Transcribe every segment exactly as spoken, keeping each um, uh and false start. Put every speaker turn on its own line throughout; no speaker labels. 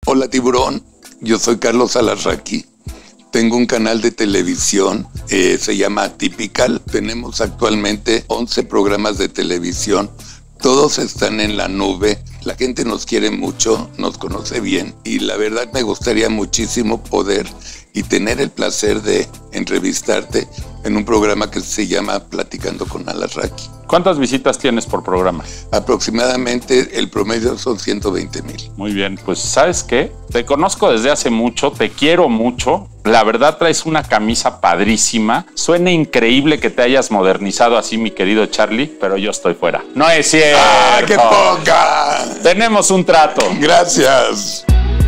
Hola tiburón, yo soy Carlos Alarraqui. Tengo un canal de televisión, eh, se llama Atypical. Tenemos actualmente once programas de televisión. Todos están en la nube. La gente nos quiere mucho, nos conoce bien. Y la verdad me gustaría muchísimo poder y tener el placer de entrevistarte en un programa que se llama Platicando con Alarraqui.
¿Cuántas visitas tienes por programa?
Aproximadamente el promedio son ciento veinte mil.
Muy bien, pues ¿sabes qué? Te conozco desde hace mucho, te quiero mucho. La verdad traes una camisa padrísima. Suena increíble que te hayas modernizado así, mi querido Charlie, pero yo estoy fuera. ¡No es cierto!
¡Ah, qué poca!
Tenemos un trato.
Gracias.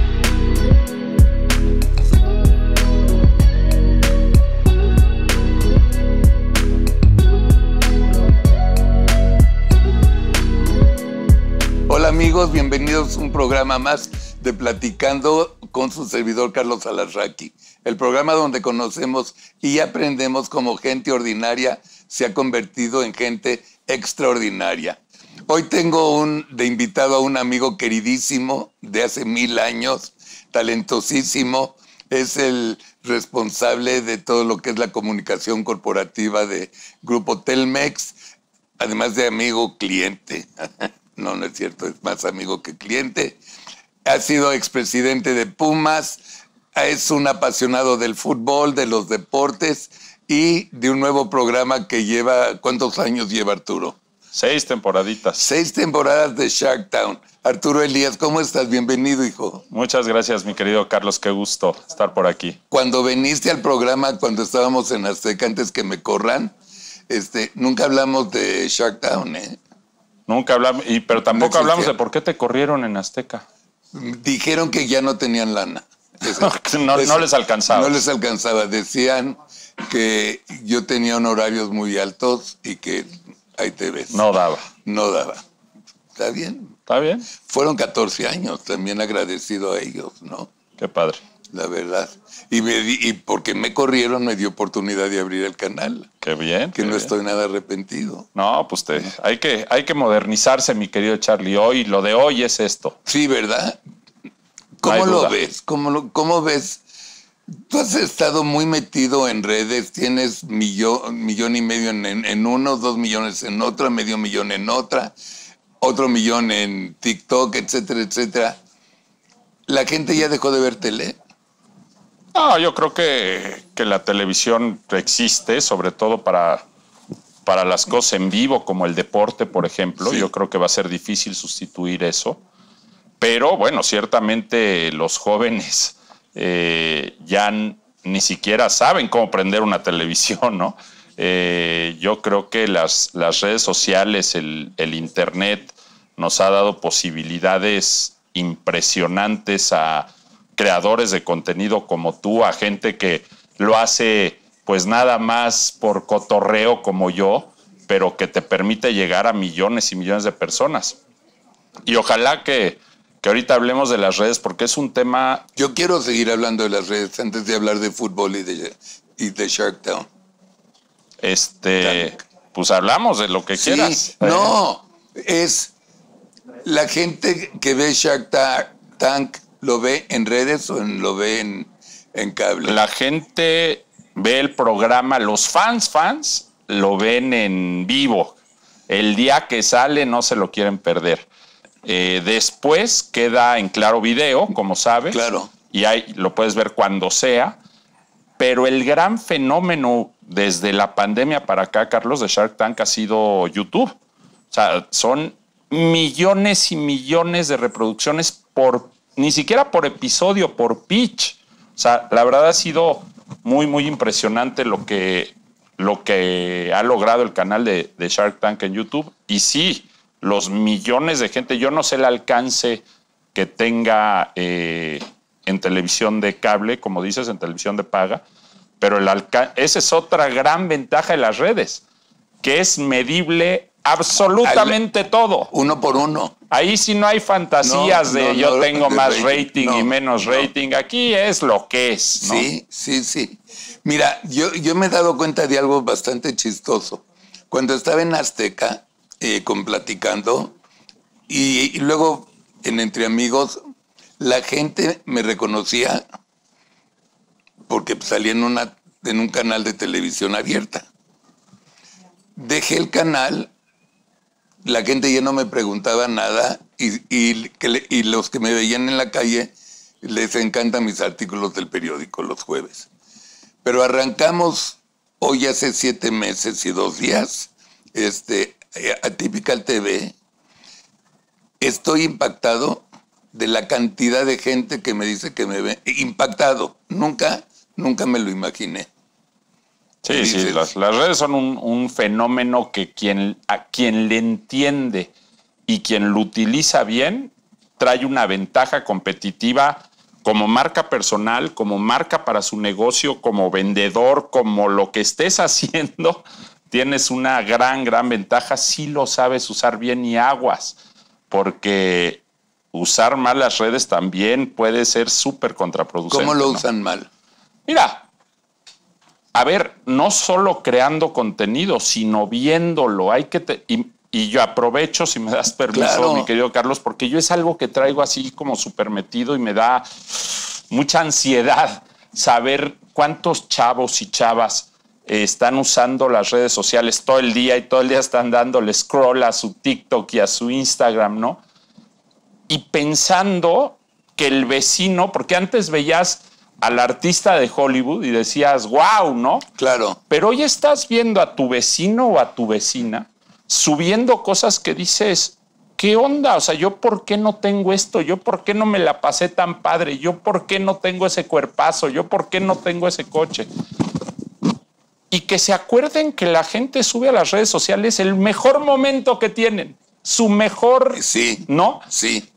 Hola amigos, bienvenidos a un programa más de Platicando con su servidor Carlos Alarraqui. El programa donde conocemos y aprendemos cómo gente ordinaria se ha convertido en gente extraordinaria. Hoy tengo un, de invitado a un amigo queridísimo de hace mil años, talentosísimo. Es el responsable de todo lo que es la comunicación corporativa de Grupo Telmex, además de amigo cliente. No, no es cierto, es más amigo que cliente. Ha sido expresidente de Pumas, es un apasionado del fútbol, de los deportes y de un nuevo programa que lleva, ¿cuántos años lleva Arturo?
Seis temporaditas.
Seis temporadas de Shark Tank. Arturo Elías, ¿cómo estás? Bienvenido, hijo.
Muchas gracias, mi querido Carlos, qué gusto estar por aquí.
Cuando viniste al programa, cuando estábamos en Azteca, antes que me corran, este, nunca hablamos de Shark Tank, ¿eh?
Nunca hablamos, y, pero tampoco
No
hablamos de por qué te corrieron en Azteca.
Dijeron que ya no tenían lana.
Eso, no, eso, no les alcanzaba.
No les alcanzaba. Decían que yo tenía honorarios muy altos y que ahí te ves.
No daba.
No daba. ¿Está bien?
¿Está bien?
Fueron catorce años, también agradecido a ellos, ¿no?
Qué padre.
La verdad. Y, me di, y porque me corrieron, me dio oportunidad de abrir el canal.
Qué bien.
Que
qué
no
bien.
Estoy nada arrepentido.
No, pues te, hay, que, hay que modernizarse, mi querido Charlie. Hoy, lo de hoy es esto.
Sí, ¿verdad? ¿Cómo
No
lo ves? ¿Cómo, lo, ¿Cómo ves? Tú has estado muy metido en redes, tienes millón, millón y medio en, en, en uno, dos millones en otra, medio millón en otra, otro millón en TikTok, etcétera, etcétera. ¿La gente ya dejó de ver tele?
No, yo creo que, que la televisión existe, sobre todo para, para las cosas en vivo, como el deporte, por ejemplo. Sí. Yo creo que va a ser difícil sustituir eso. Pero, bueno, ciertamente los jóvenes eh, ya ni siquiera saben cómo prender una televisión, ¿no? Eh, yo creo que las, las redes sociales, el, el Internet, nos ha dado posibilidades impresionantes a creadores de contenido como tú, a gente que lo hace pues nada más por cotorreo como yo, pero que te permite llegar a millones y millones de personas. Y ojalá que, que ahorita hablemos de las redes, porque es un tema...
Yo quiero seguir hablando de las redes antes de hablar de fútbol y de, y de Shark Tank.
Este, pues hablamos de lo que
sí,
quieras.
No, es la gente que ve Shark Tank, ¿lo ve en redes o en, lo ve en, en cable?
La gente ve el programa, los fans, fans, lo ven en vivo. El día que sale no se lo quieren perder. Eh, después queda en Claro Video, como sabes.
Claro.
Y ahí lo puedes ver cuando sea. Pero el gran fenómeno desde la pandemia para acá, Carlos, de Shark Tank ha sido YouTube. O sea, son millones y millones de reproducciones por... Ni siquiera por episodio, por pitch. O sea, la verdad ha sido muy, muy impresionante lo que, lo que ha logrado el canal de, de Shark Tank en YouTube. Y sí, los millones de gente, yo no sé el alcance que tenga eh, en televisión de cable, como dices, en televisión de paga, pero el alcance, esa es otra gran ventaja de las redes, que es medible absolutamente Al, todo.
Uno por uno.
Ahí sí no hay fantasías no, de no, yo no, tengo más rating, rating no, y menos no. rating. Aquí es lo que es, ¿no?
Sí, sí, sí. Mira, yo, yo me he dado cuenta de algo bastante chistoso. Cuando estaba en Azteca, eh, con Platicando, y, y luego en Entre Amigos, la gente me reconocía porque salía en, una, en un canal de televisión abierta. Dejé el canal, la gente ya no me preguntaba nada y, y, que le, y los que me veían en la calle les encantan mis artículos del periódico los jueves. Pero arrancamos hoy hace siete meses y dos días, este, Atypical T V. Estoy impactado de la cantidad de gente que me dice que me ve. Impactado. Nunca, nunca me lo imaginé.
Sí, dices, sí, las, las redes son un, un fenómeno que quien, a quien le entiende y quien lo utiliza bien trae una ventaja competitiva como marca personal, como marca para su negocio, como vendedor, como lo que estés haciendo. Tienes una gran, gran ventaja si lo sabes usar bien y aguas, porque usar mal las redes también puede ser súper contraproducente.
¿Cómo lo
¿no?
usan mal?
Mira, a ver, no solo creando contenido, sino viéndolo. Hay que te, y, y yo aprovecho, si me das permiso, claro, mi querido Carlos, porque yo es algo que traigo así como súper metido y me da mucha ansiedad saber cuántos chavos y chavas eh, están usando las redes sociales todo el día y todo el día están dándole scroll a su TikTok y a su Instagram, ¿no? Y pensando que el vecino, porque antes veías al artista de Hollywood y decías, wow, ¿no?
Claro.
Pero hoy estás viendo a tu vecino o a tu vecina subiendo cosas que dices, ¿qué onda? O sea, ¿yo por qué no tengo esto? ¿Yo por qué no me la pasé tan padre? ¿Yo por qué no tengo ese cuerpazo? ¿Yo por qué no tengo ese coche? Y que se acuerden que la gente sube a las redes sociales el mejor momento que tienen, su mejor,
sí,
¿no?
Sí.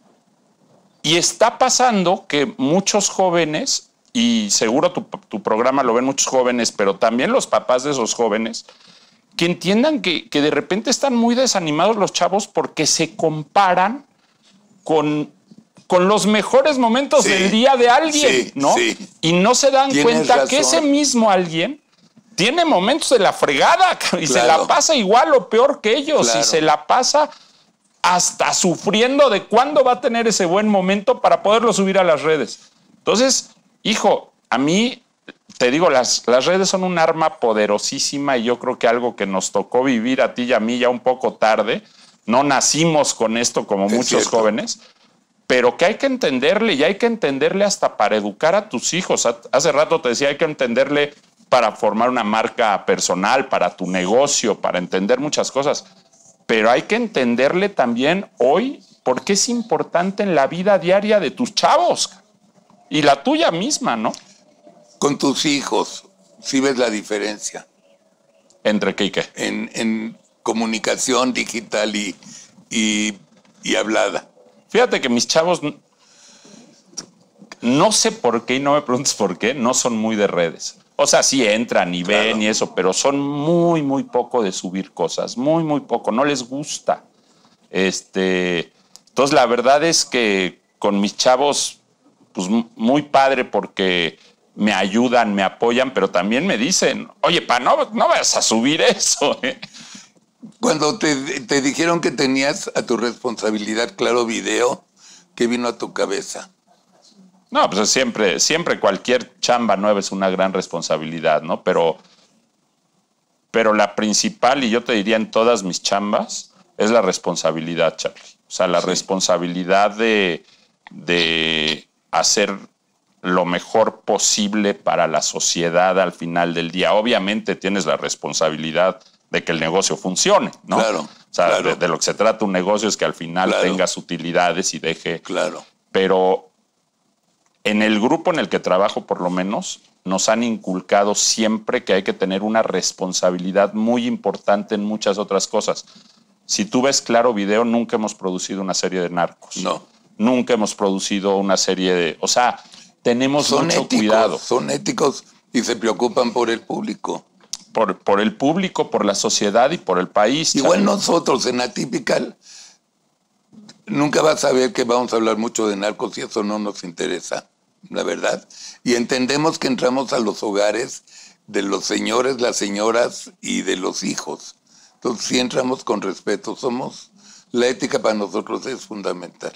Y está pasando que muchos jóvenes, y seguro tu, tu programa lo ven muchos jóvenes, pero también los papás de esos jóvenes, que entiendan que, que de repente están muy desanimados los chavos porque se comparan con, con los mejores momentos sí, del día de alguien,
sí,
¿no?
Sí.
Y no se dan
Tienes
cuenta
razón.
que ese mismo alguien tiene momentos de la fregada y claro, se la pasa igual o peor que ellos, claro, y se la pasa hasta sufriendo de cuándo va a tener ese buen momento para poderlo subir a las redes. Entonces, hijo, a mí, te digo, las, las redes son un arma poderosísima y yo creo que algo que nos tocó vivir a ti y a mí ya un poco tarde, no nacimos con esto como es muchos cierto. jóvenes, pero que hay que entenderle y hay que entenderle hasta para educar a tus hijos. Hace rato te decía, hay que entenderle para formar una marca personal, para tu negocio, para entender muchas cosas. Pero hay que entenderle también hoy por qué es importante en la vida diaria de tus chavos y la tuya misma, ¿no?
Con tus hijos, ¿sí ves la diferencia?
¿Entre qué y qué?
En, en comunicación digital y, y, y hablada.
Fíjate que mis chavos, no sé por qué, y no me preguntes por qué, no son muy de redes. O sea, sí entran y ven claro. y eso, pero son muy, muy poco de subir cosas, muy, muy poco, no les gusta. Este, entonces, la verdad es que con mis chavos, pues muy padre porque me ayudan, me apoyan, pero también me dicen, oye, pa, no, no vas a subir eso. ¿eh?
Cuando te, te dijeron que tenías a tu responsabilidad Claro Video, ¿qué vino a tu cabeza?
No, pues siempre, siempre cualquier chamba nueva es una gran responsabilidad, ¿no? Pero, pero la principal, y yo te diría en todas mis chambas, es la responsabilidad, Charlie. O sea, la sí. responsabilidad de, de hacer lo mejor posible para la sociedad al final del día. Obviamente tienes la responsabilidad de que el negocio funcione, ¿no?
Claro.
O sea,
claro.
De, de lo que se trata un negocio es que al final
claro.
tengas utilidades y deje...
Claro.
Pero... En el grupo en el que trabajo, por lo menos, nos han inculcado siempre que hay que tener una responsabilidad muy importante en muchas otras cosas. Si tú ves Claro Video, nunca hemos producido una serie de narcos.
No.
Nunca hemos producido una serie de... O sea, tenemos son mucho
éticos,
cuidado.
Son éticos y se preocupan por el público.
Por, por el público, por la sociedad y por el país.
Igual
Charlie.
Nosotros en Atypical nunca vas a ver que vamos a hablar mucho de narcos y eso no nos interesa. La verdad, y entendemos que entramos a los hogares de los señores, las señoras y de los hijos. Entonces, si entramos con respeto, somos, la ética para nosotros es fundamental.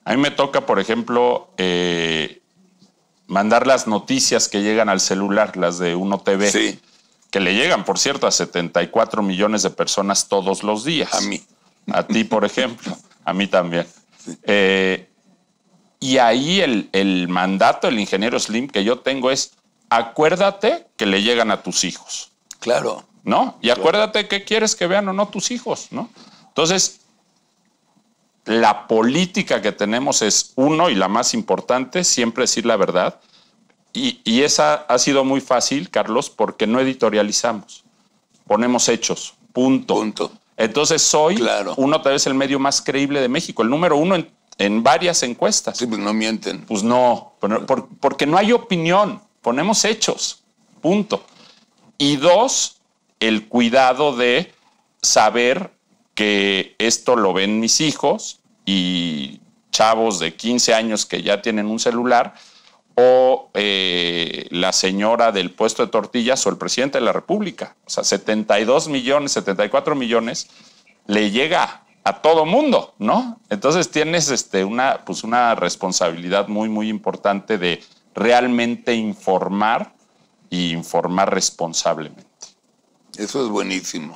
A mí me toca, por ejemplo, eh, mandar las noticias que llegan al celular, las de Uno T V,
sí.
que le llegan, por cierto, a setenta y cuatro millones de personas todos los días.
A mí.
A ti, por ejemplo. A mí también. Sí. Eh, y ahí el, el mandato del ingeniero Slim que yo tengo es, acuérdate que le llegan a tus hijos.
Claro.
¿No? Y acuérdate qué quieres que vean o no tus hijos, ¿no? Entonces, la política que tenemos es, uno, y la más importante, siempre decir la verdad. Y, y esa ha sido muy fácil, Carlos, porque no editorializamos. Ponemos hechos. Punto.
Punto.
Entonces, soy,
claro.
uno tal vez el medio más creíble de México, el número uno en, en varias encuestas.
Sí, pues no mienten.
Pues no, por, porque no hay opinión. Ponemos hechos. Punto. Y dos, el cuidado de saber que esto lo ven mis hijos y chavos de quince años que ya tienen un celular, o eh, la señora del puesto de tortillas o el presidente de la República. O sea, setenta y dos millones, setenta y cuatro millones le llega a todo mundo, ¿no? Entonces tienes este, una, pues una responsabilidad muy, muy importante de realmente informar y informar responsablemente.
Eso es buenísimo.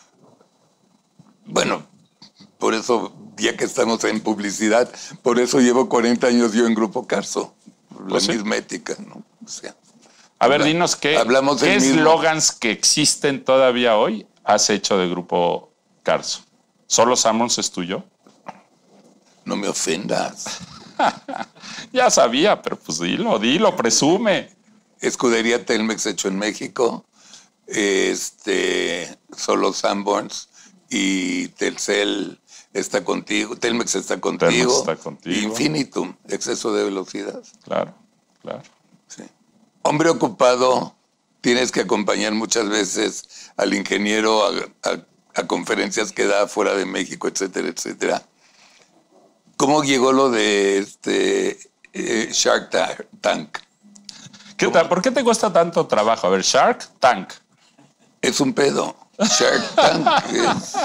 Bueno, por eso, ya que estamos en publicidad, por eso llevo cuarenta años yo en Grupo Carso. La
pues
misma
sí.
ética, ¿no? O sea,
a ver, dinos qué eslogans que existen todavía hoy has hecho de Grupo Carso. ¿Solo Sammons es tuyo?
No me ofendas.
Ya sabía, pero pues dilo, dilo, presume.
Escudería Telmex hecho en México, este, solo Sanborns y Telcel está contigo, Telmex está contigo,
Telmex está contigo.
Infinitum, exceso de velocidad.
Claro, claro.
Sí. Hombre ocupado, tienes que acompañar muchas veces al ingeniero a, a, a conferencias que da fuera de México, etcétera, etcétera. ¿Cómo llegó lo de este eh, Shark Tank?
¿Qué tal? ¿Por qué te cuesta tanto trabajo? A ver, Shark Tank.
Es un pedo. Shark Tank es...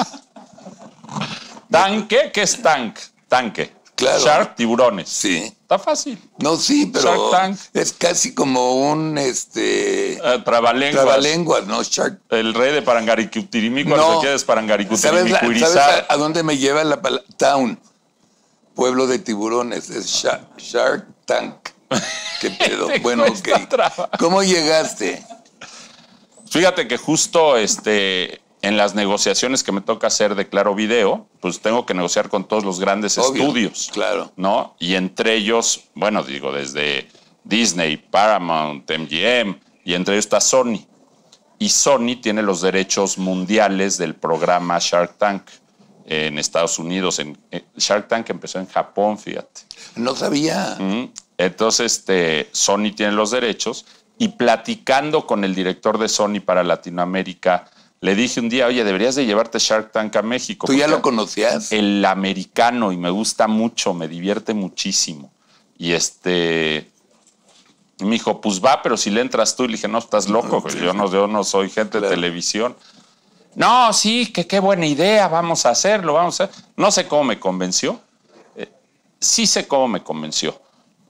¿Tanque? ¿Qué es tank? Tanque.
Claro.
Shark, tiburones.
Sí.
Está fácil.
No, sí, pero
Shark Tank.
Es casi como un este
uh, trabalenguas.
Trabalenguas, ¿no? Shark.
El rey de Parangaricutirimí cuando
no.
se quiere
¿Sabes, la, ¿Sabes a, a dónde me lleva la palabra? Town. Pueblo de tiburones. Es Shark, Shark Tank. ¿Qué pedo? Bueno, ok. Trabajo. ¿Cómo llegaste?
Fíjate que justo este, en las negociaciones que me toca hacer de Claro Video, pues tengo que negociar con todos los grandes
Obvio,
estudios.
Claro.
¿No? Y entre ellos, bueno, digo, desde Disney, Paramount, M G M, y entre ellos está Sony. Y Sony tiene los derechos mundiales del programa Shark Tank en Estados Unidos. En, eh, Shark Tank empezó en Japón, fíjate.
No sabía.
Mm. Entonces, este, Sony tiene los derechos. Y platicando con el director de Sony para Latinoamérica, le dije un día, oye, deberías de llevarte Shark Tank a México.
¿Tú ya lo conocías?
El americano, y me gusta mucho, me divierte muchísimo. Y este, me dijo, pues va, pero si le entras tú. Y le dije, no, estás loco, no, yo, no, yo no soy gente claro. de televisión. No, sí, que qué buena idea, vamos a hacerlo, vamos a hacer. No sé cómo me convenció. Eh, sí sé cómo me convenció.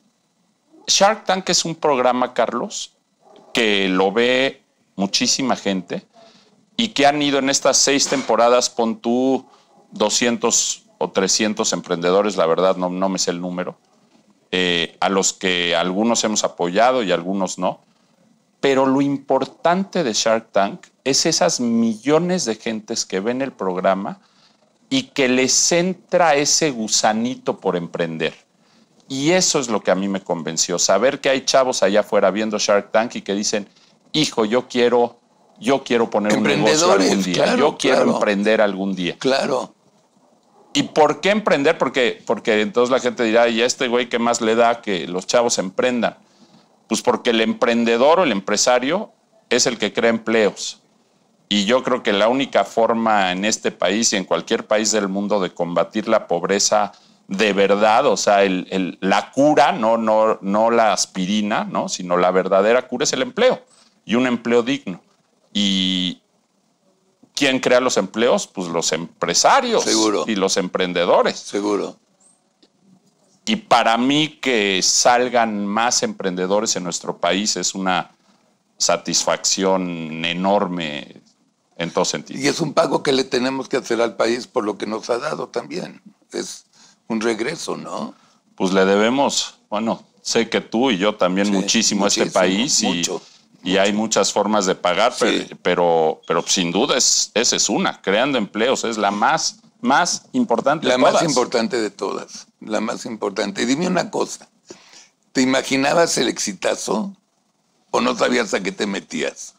Shark Tank es un programa, Carlos, que lo ve muchísima gente y que han ido en estas seis temporadas, pon tú doscientos o trescientos emprendedores, la verdad no, no me sé el número, eh, a los que algunos hemos apoyado y algunos no. Pero lo importante de Shark Tank es esas millones de gentes que ven el programa y que les entra ese gusanito por emprender. Y eso es lo que a mí me convenció, saber que hay chavos allá afuera viendo Shark Tank y que dicen, hijo, yo quiero, yo quiero poner un negocio algún día,
claro,
yo quiero
claro.
emprender algún día.
Claro.
¿Y por qué emprender? Porque, porque entonces la gente dirá, ¿y a este güey qué más le da que los chavos emprendan? Pues porque el emprendedor o el empresario es el que crea empleos. Y yo creo que la única forma en este país y en cualquier país del mundo de combatir la pobreza de verdad, o sea, el, el, la cura, no, no, no la aspirina, ¿no? Sino la verdadera cura es el empleo, y un empleo digno. ¿Y quién crea los empleos? Pues los empresarios.
Seguro.
Y los emprendedores.
Seguro.
y para mí que salgan más emprendedores en nuestro país es una satisfacción enorme en todo sentido.
Y es un pago que le tenemos que hacer al país por lo que nos ha dado también. Es un regreso, ¿no?
Pues le debemos, bueno, sé que tú y yo también sí, muchísimo, muchísimo a este país mucho, y, y mucho. Hay muchas formas de pagar, sí. pero, pero, pero sin duda es, esa es una, creando empleos, es la más, más importante
la
de todas.
La más importante de todas, la más importante. Y dime una cosa, ¿te imaginabas el exitazo o no sabías a qué te metías?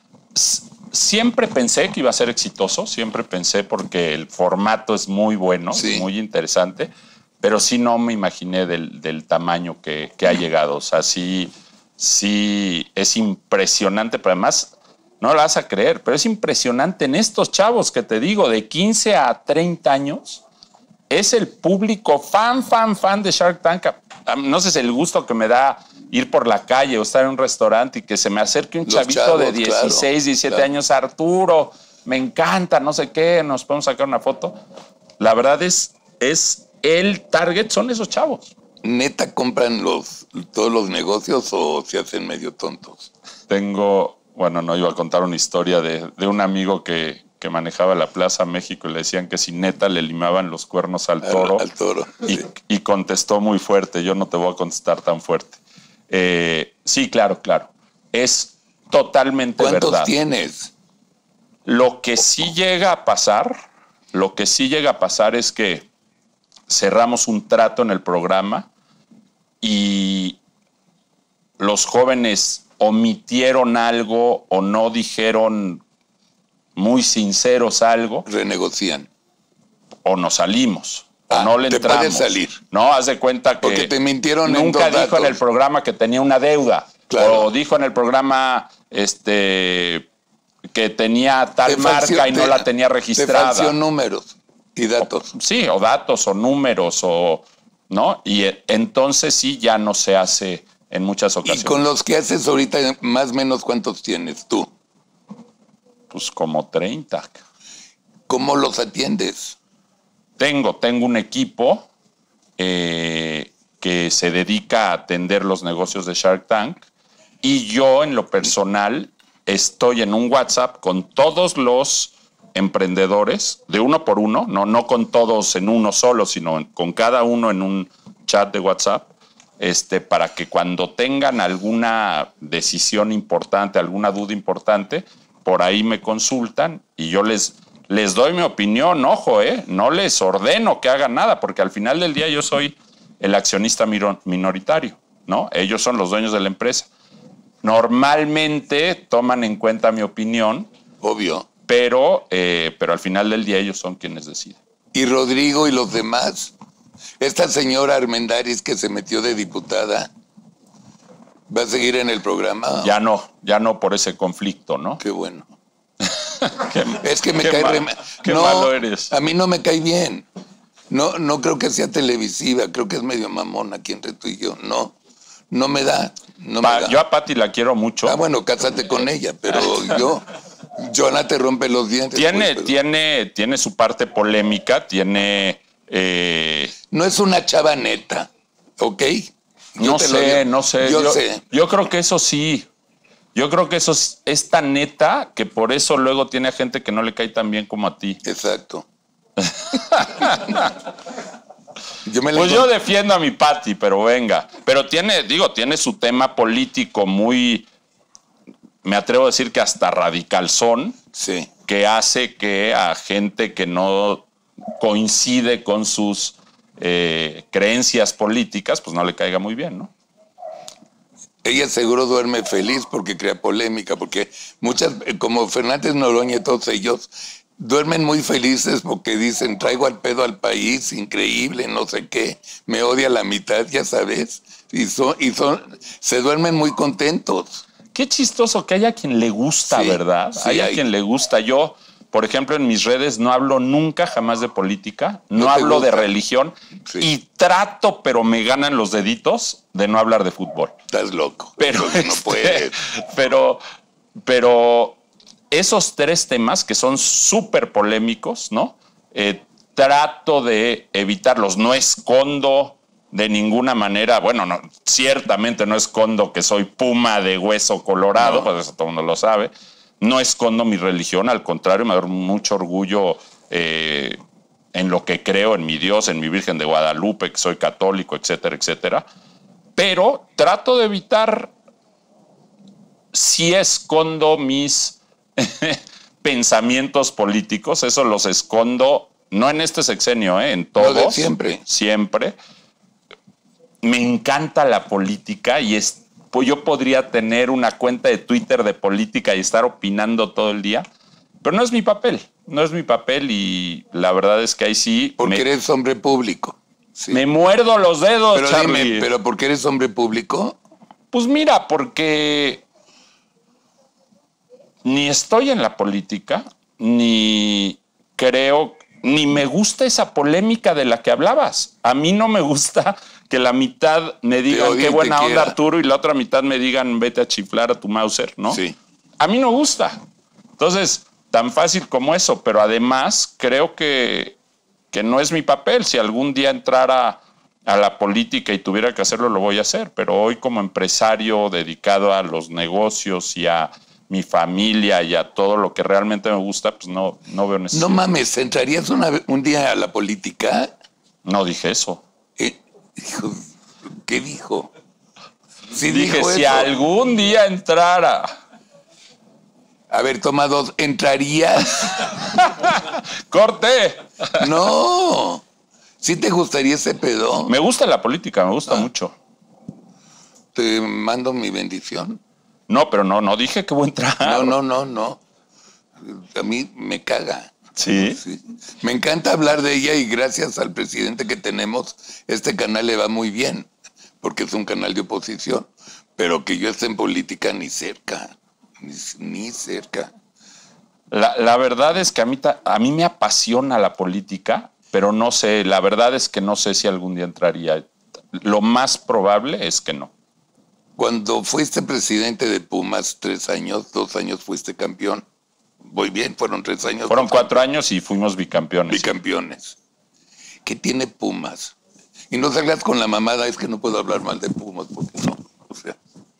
Siempre pensé que iba a ser exitoso, siempre pensé porque el formato es muy bueno, sí. es muy interesante, pero sí no me imaginé del, del tamaño que, que ha llegado. O sea, sí, sí es impresionante, pero además no lo vas a creer, pero es impresionante en estos chavos que te digo, de quince a treinta años, es el público fan, fan, fan de Shark Tank. No sé si el gusto que me da ir por la calle o estar en un restaurante y que se me acerque un Los chavito chavos, de dieciséis, claro, diecisiete claro. años, Arturo, me encanta, no sé qué, nos podemos sacar una foto. La verdad es, es el target, son esos chavos.
¿Neta compran los, todos los negocios o se hacen medio tontos?
Tengo, bueno, no iba a contar una historia de, de un amigo que, que manejaba la Plaza México y le decían que si neta le limaban los cuernos al toro.
Al, al toro,
y,
sí.
y contestó muy fuerte, yo no te voy a contestar tan fuerte. Eh, sí, claro, claro. Es totalmente verdad.
¿Cuántos tienes?
Lo que sí llega a pasar, lo que sí llega a pasar es que cerramos un trato en el programa y los jóvenes omitieron algo o no dijeron muy sinceros algo.
Renegocian.
O nos salimos.
Ah,
o no le
te
entramos.
Puedes salir.
No, haz de cuenta que
porque te mintieron
nunca
en
dijo
datos.
en el programa que tenía una deuda. Claro. O dijo en el programa este, que tenía tal te marca falció, y no te, la tenía registrada.
Te falció números y datos.
O, sí, o datos o números o ¿no? Y entonces sí ya no se hace en muchas ocasiones.
¿Y con los que haces ahorita más o menos cuántos tienes tú?
Pues como treinta.
¿Cómo los atiendes?
Tengo, tengo un equipo eh, que se dedica a atender los negocios de Shark Tank y yo en lo personal estoy en un WhatsApp con todos los emprendedores, de uno por uno, no, no con todos en uno solo, sino con cada uno en un chat de WhatsApp, este, para que cuando tengan alguna decisión importante, alguna duda importante, por ahí me consultan y yo les... Les doy mi opinión, ojo, ¿eh? No les ordeno que hagan nada, porque al final del día yo soy el accionista minoritario, ¿no? Ellos son los dueños de la empresa. Normalmente toman en cuenta mi opinión.
Obvio.
Pero, eh, pero al final del día ellos son quienes deciden.
¿Y Rodrigo y los demás? Esta señora Armendáriz que se metió de diputada, ¿va a seguir en el programa?
Ya no, ya no por ese conflicto, ¿no?
Qué bueno.
qué,
es que me
qué
cae
mal,
re...
Qué
no,
malo eres.
A mí no me cae bien. No, no creo que sea televisiva, creo que es medio mamón aquí entre tú y yo. No, no me da. No
pa,
me da.
Yo a Pati la quiero mucho.
Ah, bueno, cásate con ella, pero yo, Jonah te rompe los dientes.
Tiene,
pues, pero...
tiene, tiene su parte polémica, tiene... Eh...
No es una chava neta, ¿ok?
Yo no sé, no sé.
Yo,
yo
sé.
Yo creo que eso sí. Yo creo que eso es, es tan neta que por eso luego tiene a gente que no le cae tan bien como a ti.
Exacto. yo me
pues yo defiendo a mi Pati, pero venga. Pero tiene, digo, tiene su tema político muy, me atrevo a decir que hasta radicalzón,
sí.
que hace que a gente que no coincide con sus eh, creencias políticas, pues no le caiga muy bien, ¿no?
Ella seguro duerme feliz porque crea polémica, porque muchas, como Fernández Noroña y todos ellos, duermen muy felices porque dicen, traigo al pedo al país, increíble, no sé qué, me odia la mitad, ya sabes, y, son, y son, se duermen muy contentos.
Qué chistoso que haya quien le gusta, sí, ¿verdad?
Sí,
haya
hay quien
le gusta. Yo, por ejemplo, en mis redes no hablo nunca jamás de política, no, no hablo gusta. de religión sí. y trato, pero me ganan los deditos de no hablar de fútbol.
Estás loco.
Pero,
no
este,
puedes.
pero, pero esos tres temas que son súper polémicos, ¿no? Eh, trato de evitarlos, no escondo de ninguna manera, bueno, no, ciertamente no escondo que soy puma de hueso colorado, no. Pues eso todo el mundo lo sabe. No escondo mi religión, al contrario, me da mucho orgullo eh, en lo que creo, en mi Dios, en mi Virgen de Guadalupe, que soy católico, etcétera, etcétera. Pero trato de evitar, si escondo mis pensamientos políticos, eso los escondo, no en este sexenio, ¿eh? En todos.
No, de siempre.
Siempre. Me encanta la política y es, pues yo podría tener una cuenta de Twitter de política y estar opinando todo el día, pero no es mi papel, no es mi papel y la verdad es que ahí sí...
Porque
me,
eres hombre público. Sí.
Me muerdo los dedos,
pero
Charlie.
Dime, ¿pero por qué eres hombre público?
Pues mira, porque ni estoy en la política, ni creo, ni me gusta esa polémica de la que hablabas. A mí no me gusta que la mitad me digan qué buena onda Arturo y la otra mitad me digan vete a chiflar a tu Mauser, ¿no?
Sí.
A mí no gusta. Entonces, tan fácil como eso, pero además creo que, que no es mi papel. Si algún día entrara a la política y tuviera que hacerlo, lo voy a hacer. Pero hoy como empresario dedicado a los negocios y a mi familia y a todo lo que realmente me gusta, pues no, no veo necesidad.
No mames, ¿entrarías una, un día a la política?
No dije eso.
Eh, dijo, ¿qué dijo? Sí
Dije,
dijo
si
eso.
algún día entrara.
A ver, toma dos. ¿Entrarías?
¡Corte!
No. ¿Sí te gustaría ese pedo?
Me gusta la política, me gusta ah. mucho.
Te mando mi bendición.
No, pero no, no dije que voy a entrar.
No, no, no, no. A mí me caga.
¿Sí?
Sí. Me encanta hablar de ella y gracias al presidente que tenemos, este canal le va muy bien, porque es un canal de oposición. Pero que yo esté en política ni cerca, ni, ni cerca.
La, la verdad es que a mí, a mí me apasiona la política, pero no sé, la verdad es que no sé si algún día entraría. Lo más probable es que no.
Cuando fuiste presidente de Pumas, tres años, dos años fuiste campeón. Muy bien, fueron tres años.
Fueron cuatro años y fuimos bicampeones.
Bicampeones. ¿Qué tiene Pumas? Y no salgas con la mamada, es que no puedo hablar mal de Pumas, porque no. O sea.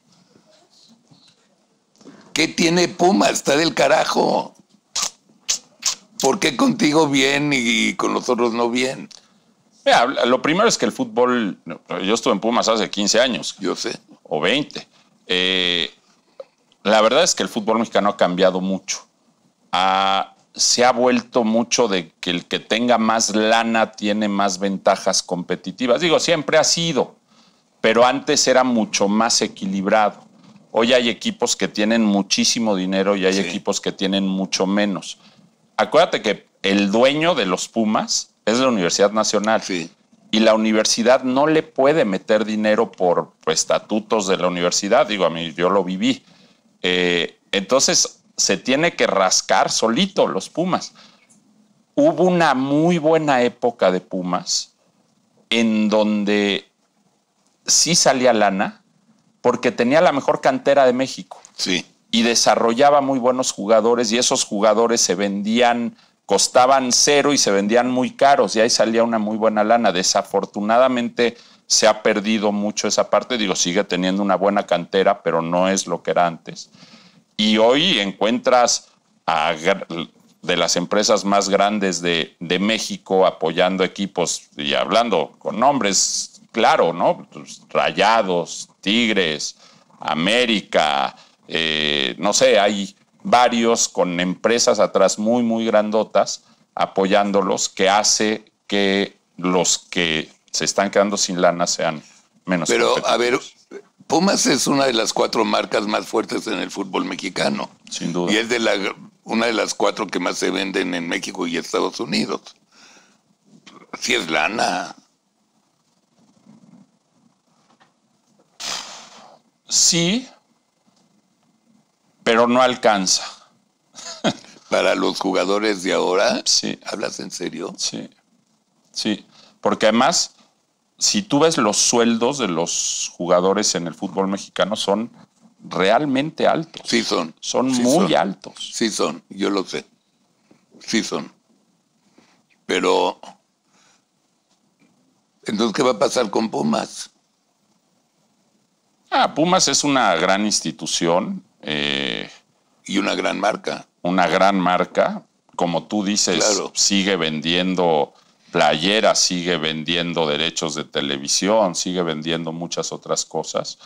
¿Qué tiene Pumas? Está del carajo. ¿Por qué contigo bien y con los otros no bien?
Mira, lo primero es que el fútbol, yo estuve en Pumas hace quince años.
Yo sé.
O veinte. Eh, la verdad es que el fútbol mexicano ha cambiado mucho. Ha, se ha vuelto mucho de que el que tenga más lana tiene más ventajas competitivas. Digo, siempre ha sido, pero antes era mucho más equilibrado. Hoy hay equipos que tienen muchísimo dinero y hay sí. equipos que tienen mucho menos. Acuérdate que el dueño de los Pumas es la Universidad Nacional.
Sí.
Y la universidad no le puede meter dinero por pues, estatutos de la universidad. Digo, a mí yo lo viví. Eh, entonces se tiene que rascar solito los Pumas. Hubo una muy buena época de Pumas en donde sí salía lana porque tenía la mejor cantera de México.
Sí.
Y desarrollaba muy buenos jugadores y esos jugadores se vendían... costaban cero y se vendían muy caros y ahí salía una muy buena lana. Desafortunadamente se ha perdido mucho esa parte. Digo, sigue teniendo una buena cantera, pero no es lo que era antes. Y hoy encuentras a de las empresas más grandes de, de México apoyando equipos y hablando con nombres, claro, ¿no? Rayados, Tigres, América, eh, no sé, hay... varios con empresas atrás muy, muy grandotas apoyándolos, que hace que los que se están quedando sin lana sean menos
Pero, a ver, Pumas es una de las cuatro marcas más fuertes en el fútbol mexicano.
Sin duda.
Y es de la, una de las cuatro que más se venden en México y Estados Unidos. Sí es lana.
Sí, pero no alcanza.
¿Para los jugadores de ahora?
Sí.
¿Hablas en serio?
Sí, sí. Porque además, si tú ves los sueldos de los jugadores en el fútbol mexicano, son realmente altos.
Sí son.
Son
sí
muy
son.
altos.
Sí son, yo lo sé. Sí son. Pero Entonces, ¿qué va a pasar con Pumas?
Ah, Pumas es una gran institución. Eh,
y una gran marca.
Una gran marca. Como tú dices, claro. Sigue vendiendo playeras, sigue vendiendo derechos de televisión, sigue vendiendo muchas otras cosas.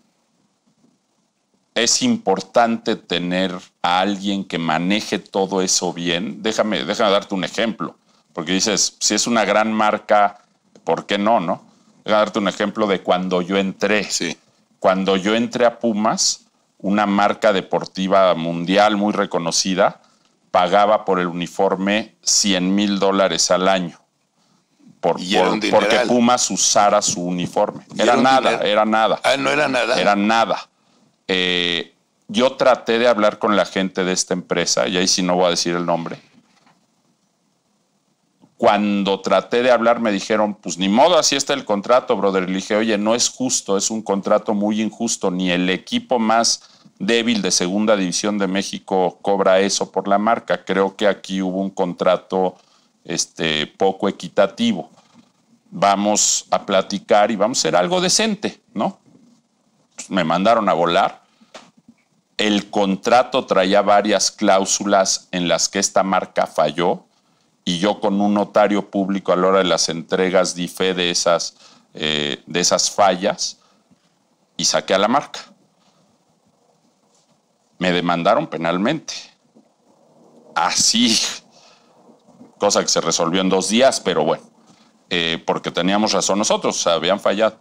Es importante tener a alguien que maneje todo eso bien. Déjame, déjame darte un ejemplo, porque dices, si es una gran marca, ¿por qué no, no? Déjame darte un ejemplo de cuando yo entré.
Sí.
Cuando yo entré a Pumas, una marca deportiva mundial muy reconocida, pagaba por el uniforme cien mil dólares al año. Por, por, porque Pumas usara su uniforme. Era nada, dinero? era nada.
Ah, no era nada.
Era nada. Eh, yo traté de hablar con la gente de esta empresa, y ahí sí no voy a decir el nombre. Cuando traté de hablar me dijeron, pues ni modo, así está el contrato, brother. Le dije, oye, no es justo, es un contrato muy injusto. Ni el equipo más débil de Segunda División de México cobra eso por la marca. Creo que aquí hubo un contrato este, poco equitativo. Vamos a platicar y vamos a hacer algo decente, ¿no? Pues me mandaron a volar. El contrato traía varias cláusulas en las que esta marca falló, y yo con un notario público a la hora de las entregas di fe de esas, eh, de esas fallas y saqué a la marca. Me demandaron penalmente. Así, cosa que se resolvió en dos días, pero bueno, eh, porque teníamos razón nosotros, o sea, habían fallado.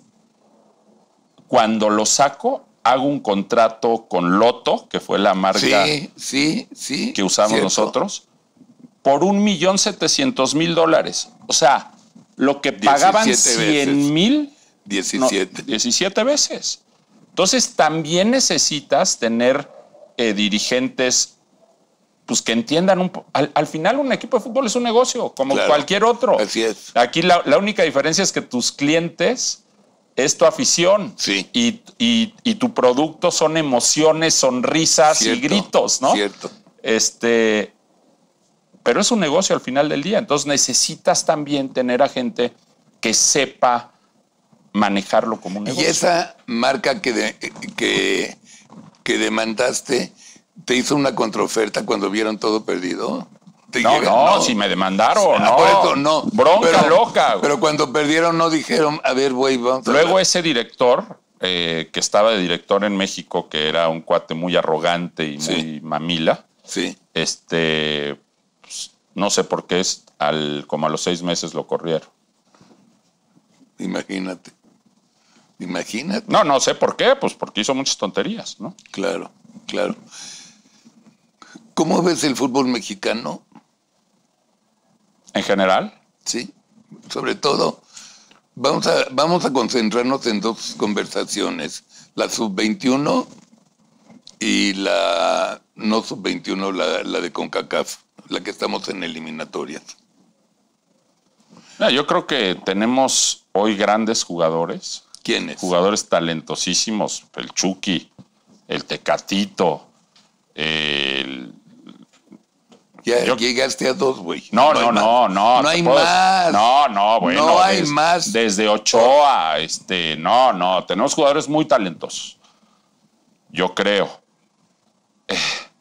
Cuando lo saco, hago un contrato con Loto, que fue la marca
sí, sí, sí,
que usamos cierto. nosotros, por un millón setecientos mil dólares. O sea, lo que pagaban cien mil,
diecisiete.
No, diecisiete veces. Entonces, también necesitas tener eh, dirigentes pues, que entiendan un poco. Al, al final, un equipo de fútbol es un negocio, como claro, cualquier otro.
Así es.
Aquí la, la única diferencia es que tus clientes es tu afición.
Sí.
Y, y, y tu producto son emociones, sonrisas cierto, y gritos, ¿no?
Cierto.
Este... Pero es un negocio al final del día. Entonces necesitas también tener a gente que sepa manejarlo como un negocio.
Y esa marca que, de, que, que demandaste, ¿te hizo una contraoferta cuando vieron todo perdido? ¿Te
no,
llega?
no, no, si me demandaron,
ah,
no.
Por eso, no.
Bronca
pero,
loca.
Pero cuando perdieron no dijeron, a ver, güey, vamos a
Luego
ver.
ese director, eh, que estaba de director en México, que era un cuate muy arrogante y
sí.
muy mamila,
sí.
este... No sé por qué es al, como a los seis meses lo corrieron.
Imagínate. Imagínate.
No, no sé por qué, pues porque hizo muchas tonterías, ¿no?
Claro, claro. ¿Cómo ves el fútbol mexicano?
¿En general?
Sí, sobre todo. Vamos a, vamos a concentrarnos en dos conversaciones. La sub veintiuno y la no sub veintiuno, la, la de CONCACAF. La que estamos en eliminatorias.
Yo creo que tenemos hoy grandes jugadores.
¿Quiénes?
Jugadores talentosísimos. El Chucky, el Tecatito, el...
Ya Yo... llegaste a dos, güey.
No, no, no, no.
No hay más.
No, no, bueno.
No hay
des,
más.
Desde Ochoa, este, no, no. Tenemos jugadores muy talentosos. Yo creo. Eh.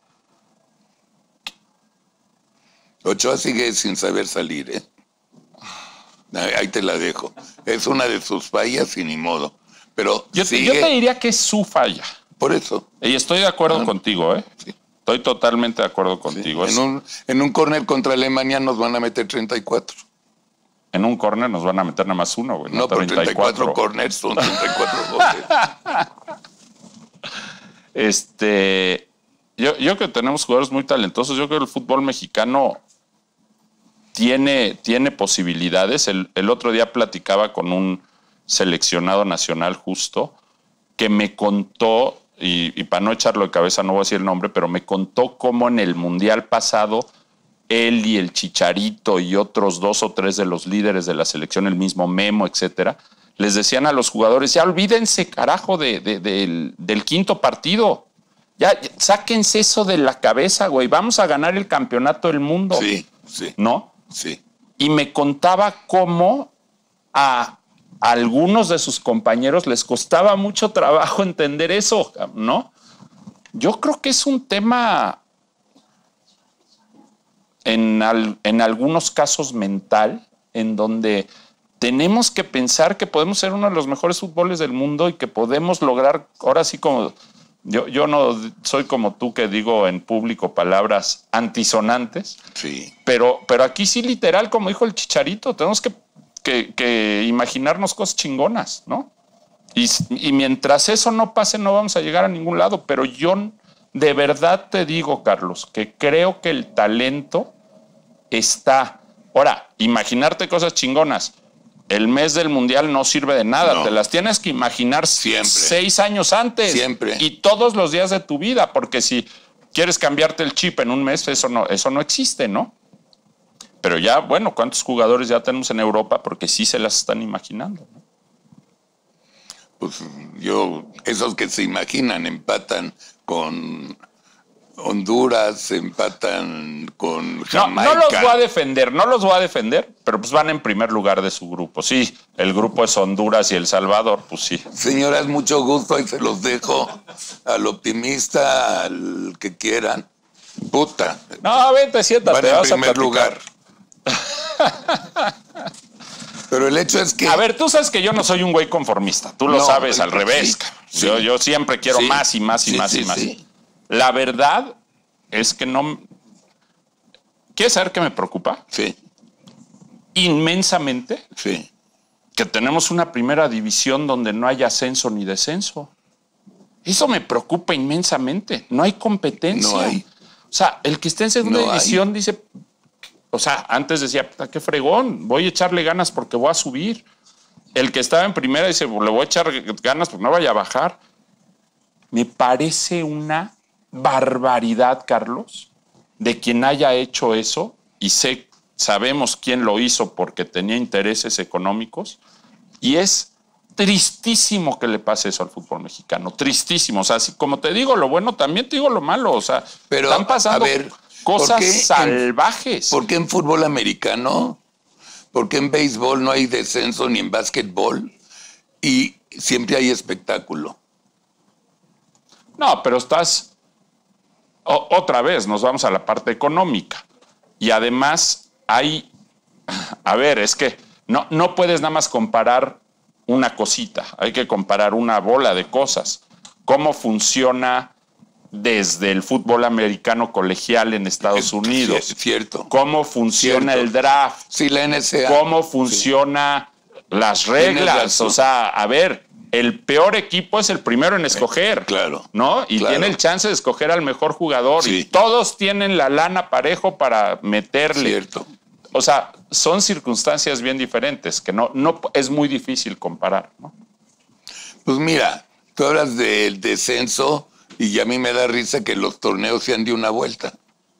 Ochoa sigue sin saber salir, ¿eh? Ahí te la dejo. Es una de sus fallas y ni modo. Pero
yo,
sigue...
yo te diría que es su falla.
Por eso.
Y estoy de acuerdo ah, contigo, ¿eh?
Sí.
Estoy totalmente de acuerdo contigo.
Sí. En un, en un córner contra Alemania nos van a meter treinta y cuatro.
En un córner nos van a meter nada más uno, güey.
No, no pero treinta y cuatro córners son treinta y cuatro goles.
Este... Yo, yo creo que tenemos jugadores muy talentosos. Yo creo que el fútbol mexicano tiene, tiene posibilidades. El, el otro día platicaba con un seleccionado nacional justo que me contó, y, y para no echarlo de cabeza no voy a decir el nombre, pero me contó cómo en el Mundial pasado él y el Chicharito y otros dos o tres de los líderes de la selección, el mismo Memo, etcétera, les decían a los jugadores, ya olvídense, carajo, de, de, de, del, del quinto partido. Ya, ya, sáquense eso de la cabeza, güey. Vamos a ganar el campeonato del mundo.
Sí, sí.
¿No?
Sí.
Y me contaba cómo a, a algunos de sus compañeros les costaba mucho trabajo entender eso, ¿no? Yo creo que es un tema en, al, en algunos casos mental, en donde tenemos que pensar que podemos ser uno de los mejores fútboles del mundo y que podemos lograr, ahora sí como, yo, yo no soy como tú que digo en público palabras antisonantes,
sí.
pero, pero aquí sí literal, como dijo el Chicharito, tenemos que, que, que imaginarnos cosas chingonas, ¿no? Y, y mientras eso no pase no vamos a llegar a ningún lado, pero yo de verdad te digo, Carlos, que creo que el talento está. Ahora, imaginarte cosas chingonas. El mes del Mundial no sirve de nada. No. Te las tienes que imaginar siempre. Seis años antes.
Siempre.
Y todos los días de tu vida, porque si quieres cambiarte el chip en un mes, eso no, eso no existe, ¿no? Pero ya, bueno, ¿cuántos jugadores ya tenemos en Europa? Porque sí se las están imaginando, ¿no?
Pues yo, esos que se imaginan empatan con Honduras, empatan con Jamaica.
No, no los voy a defender, no los voy a defender, pero pues van en primer lugar de su grupo. Sí, el grupo es Honduras y El Salvador, pues sí.
Señoras, mucho gusto, y se los dejo al optimista, al que quieran. Puta.
No, vente, siéntate.
Van en
vas
primer
a
lugar. Pero el hecho es que...
A ver, tú sabes que yo no soy un güey conformista. Tú lo no, sabes al revés.
Sí,
yo,
sí.
yo siempre quiero
sí,
más y más y
sí,
más
sí,
y más.
Sí.
La verdad es que no... ¿Quieres saber qué me preocupa?
Sí.
Inmensamente.
Sí.
Que tenemos una primera división donde no hay ascenso ni descenso. Eso me preocupa inmensamente. No hay competencia.
No hay.
O sea, el que esté en segunda
no
división
hay.
dice... O sea, antes decía, qué fregón, voy a echarle ganas porque voy a subir. El que estaba en primera dice, le voy a echar ganas porque no vaya a bajar. Me parece una barbaridad, Carlos, de quien haya hecho eso, y sé, sabemos quién lo hizo porque tenía intereses económicos, y es tristísimo que le pase eso al fútbol mexicano, tristísimo. O sea, si, como te digo lo bueno, también te digo lo malo. O sea,
pero,
están pasando...
A ver,
cosas
¿por
salvajes.
En, ¿Por qué en fútbol americano? ¿Por qué en béisbol no hay descenso ni en básquetbol? Y siempre hay espectáculo.
No, pero estás... O, otra vez, nos vamos a la parte económica. Y además hay... A ver, es que no, no puedes nada más comparar una cosita. Hay que comparar una bola de cosas. ¿Cómo funciona... desde el fútbol americano colegial en Estados Unidos?
Sí, cierto.
¿Cómo funciona
cierto.
el draft?
Sí, la N C A A.
¿Cómo funciona sí. las reglas? O sea, a ver, el peor equipo es el primero en escoger.
Eh, claro.
¿No? Y
claro.
tiene el chance de escoger al mejor jugador.
Sí.
Y todos tienen la lana parejo para meterle.
Cierto.
O sea, son circunstancias bien diferentes que no, no es muy difícil comparar, ¿no?
Pues mira, tú hablas del descenso... Y a mí me da risa que los torneos sean de una vuelta.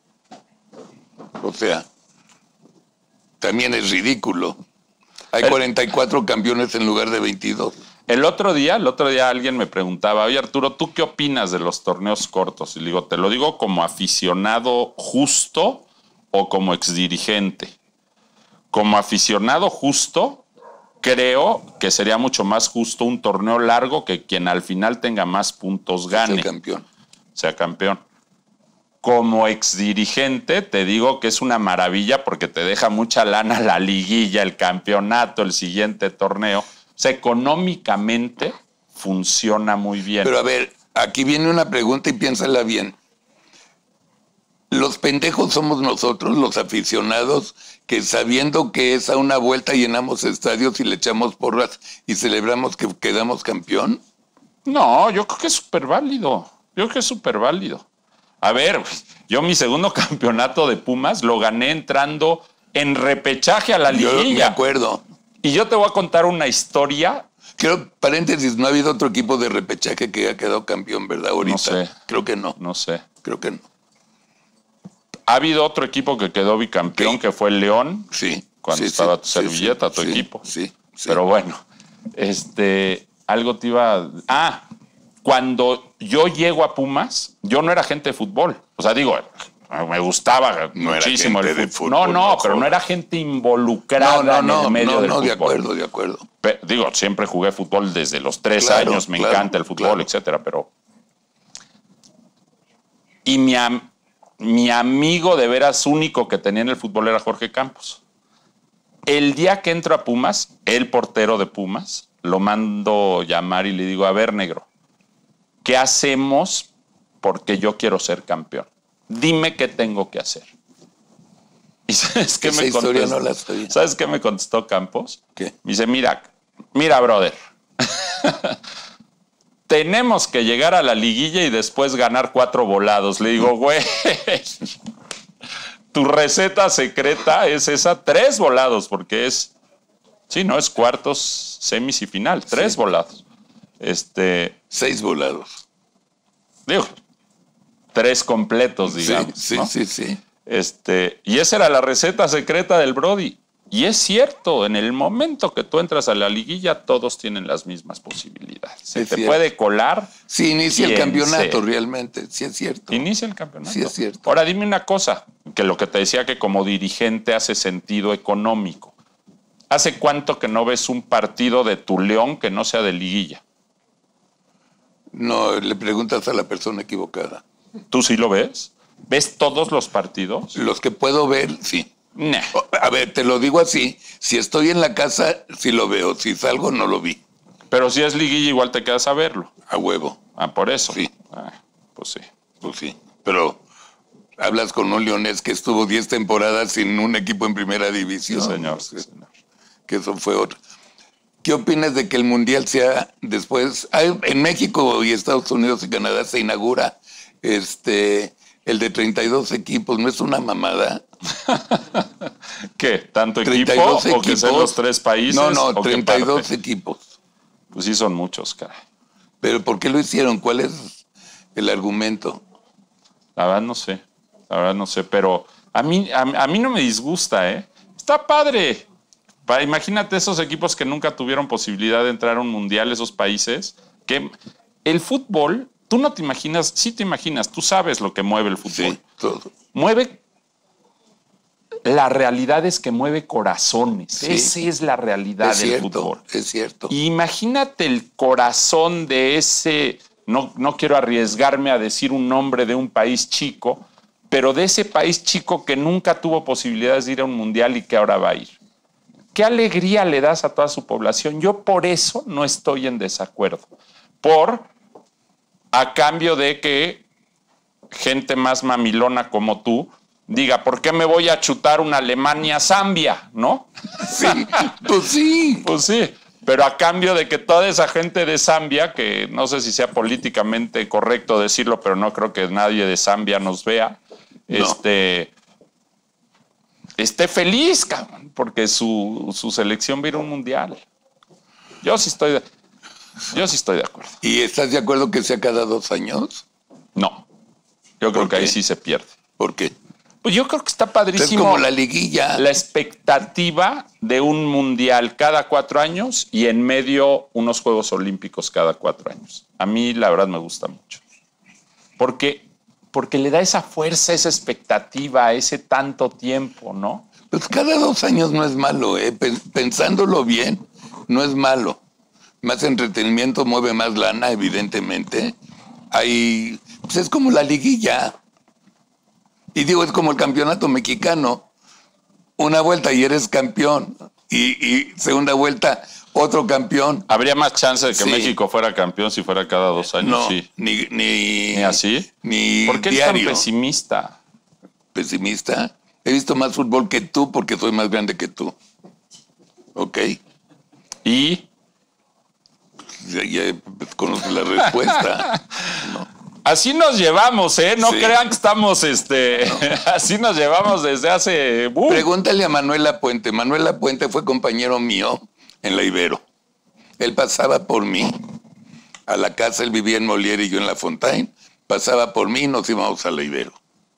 O sea, también es ridículo. Hay el, cuarenta y cuatro campeones en lugar de veintidós.
El otro día, el otro día alguien me preguntaba, oye Arturo, ¿tú qué opinas de los torneos cortos? Y le digo, ¿te lo digo como aficionado justo o como exdirigente? Como aficionado justo... Creo que sería mucho más justo un torneo largo que quien al final tenga más puntos gane.
Sea campeón.
Sea campeón. Como exdirigente, te digo que es una maravilla porque te deja mucha lana la liguilla, el campeonato, el siguiente torneo. O sea, económicamente funciona muy bien.
Pero a ver, aquí viene una pregunta y piénsala bien. Los pendejos somos nosotros, los aficionados, que sabiendo que es a una vuelta llenamos estadios y le echamos porras y celebramos que quedamos campeón.
No, yo creo que es súper válido. Yo creo que es súper válido. A ver, yo mi segundo campeonato de Pumas lo gané entrando en repechaje a la liguilla.
Yo me acuerdo.
Y yo te voy a contar una historia.
Creo, paréntesis, no ha habido otro equipo de repechaje que haya quedado campeón, ¿verdad? Ahorita.
No sé.
Creo que no.
No sé.
Creo que no.
Ha habido otro equipo que quedó bicampeón, sí. que fue el León.
Sí.
Cuando
sí,
estaba
sí,
tu servilleta,
sí,
tu
sí,
equipo.
Sí, sí.
Pero bueno, este, algo te iba a... Ah, cuando yo llego a Pumas, yo no era gente de fútbol. O sea, digo, me gustaba
no
muchísimo
era
el
gente
fútbol.
de fútbol.
No, no,
no
pero no era gente involucrada
no, no,
en
no,
el medio
no,
del
no,
fútbol.
de acuerdo, de acuerdo.
Pe- digo, siempre jugué fútbol desde los tres
Claro,
años, me
claro,
encanta el fútbol,
claro.
etcétera, pero... Y mi, am- mi amigo de veras único que tenía en el fútbol era Jorge Campos. El día que entro a Pumas, el portero de Pumas, lo mando llamar y le digo, a ver, negro, ¿qué hacemos? Porque yo quiero ser campeón. Dime qué tengo que hacer. ¿Y sabes qué
Esa
me
historia
contestó?
no la sabía.
¿Sabes qué me contestó Campos?
¿Qué?
Me dice, mira, mira, brother, tenemos que llegar a la liguilla y después ganar cuatro volados. Le digo, güey, tu receta secreta es esa, tres volados, porque es, sí, no, es cuartos, semis y final, tres
Sí.
volados. Este,
Seis volados.
digo, tres completos, digamos.
Sí, sí,
¿no?
sí, sí.
Este, y esa era la receta secreta del Brody. Y es cierto, en el momento que tú entras a la liguilla, todos tienen las mismas posibilidades. Se
Es
te
cierto.
puede colar.
Sí, inicia el
¿Quién
campeonato
se-
realmente, sí es cierto.
Inicia el campeonato.
Sí, es cierto.
Ahora dime una cosa, que lo que te decía que como dirigente hace sentido económico. ¿Hace cuánto que no ves un partido de tu León que no sea de liguilla?
No, le preguntas a la persona equivocada.
¿Tú sí lo ves? ¿Ves todos los partidos?
Los que puedo ver, sí.
Nah.
A ver, te lo digo así, si estoy en la casa, sí lo veo, si salgo, no lo vi,
Pero si es liguilla, igual te quedas a verlo.
a huevo,
Ah, por eso.
Sí.
Ah, pues sí.
pues sí. Pero hablas con un leonés que estuvo diez temporadas sin un equipo en primera división.
Sí, señor. Sí, señor.
Que eso fue otro. ¿Qué opinas de que el Mundial sea después? Hay- En México y Estados Unidos y Canadá se inaugura este el de treinta y dos equipos, ¿no es una mamada?
¿Qué? ¿Tanto equipo
treinta y dos
o que sean
equipos.
los tres países?
No, no,
o qué
treinta y dos
parte?
equipos.
Pues sí son muchos, cara.
¿Pero por qué lo hicieron? ¿Cuál es el argumento?
La verdad no sé. La verdad no sé, pero a mí, a, a mí no me disgusta, ¿eh? Está padre. Pa- imagínate esos equipos que nunca tuvieron posibilidad de entrar a un mundial, esos países, que el fútbol, tú no te imaginas, sí te imaginas, tú sabes lo que mueve el fútbol.
Sí, todo.
Mueve, la realidad es que mueve corazones.
Sí.
Esa es la realidad
Es
del
cierto,
fútbol.
es cierto.
Y imagínate el corazón de ese, no, no quiero arriesgarme a decir un nombre de un país chico, pero de ese país chico que nunca tuvo posibilidades de ir a un mundial y que ahora va a ir. ¿Qué alegría le das a toda su población? Yo por eso no estoy en desacuerdo. Por, a cambio de que gente más mamilona como tú diga, ¿por qué me voy a chutar una Alemania-Zambia? ¿No?
Sí, pues sí.
Pues sí, pero a cambio de que toda esa gente de Zambia, que no sé si sea políticamente correcto decirlo, pero no creo que nadie de Zambia nos vea,
No.
este, esté feliz, cabrón, porque su, su selección va a ir a un mundial. Yo sí estoy de, yo sí estoy de acuerdo.
¿Y estás de acuerdo que sea cada dos años?
No, yo creo
¿Por
que ahí
qué?
sí se pierde.
¿Por qué?
Pues yo creo que está
Es
padrísimo.
como la liguilla.
La expectativa de un mundial cada cuatro años y en medio unos Juegos Olímpicos cada cuatro años. A mí la verdad me gusta mucho. Porque, porque le da esa fuerza, esa expectativa, ese tanto tiempo, ¿no?
Pues cada dos años no es malo, ¿eh? Pen- Pensándolo bien, no es malo. Más entretenimiento mueve más lana, evidentemente. Hay, pues es como la liguilla. Y digo, es como el campeonato mexicano. Una vuelta y eres campeón. Y, y segunda vuelta, otro campeón.
Habría más chance de que
Sí.
México fuera campeón si fuera cada dos años,
No,
sí.
ni, ni,
¿Ni así?
Ni
¿Por qué eres
diario.
tan pesimista?
Pesimista. He visto más fútbol que tú porque soy más grande que tú. ¿Ok?
Y
Ya, ya conoces la respuesta.
así nos llevamos, ¿eh? No
Sí.
crean que estamos, este, así nos llevamos desde hace... ¡uh!
Pregúntale a Manuela Puente. Manuela Puente fue compañero mío en la Ibero. Él pasaba por mí a la casa, él vivía en Molière y yo en La Fontaine. Pasaba por mí y nos íbamos a la Ibero.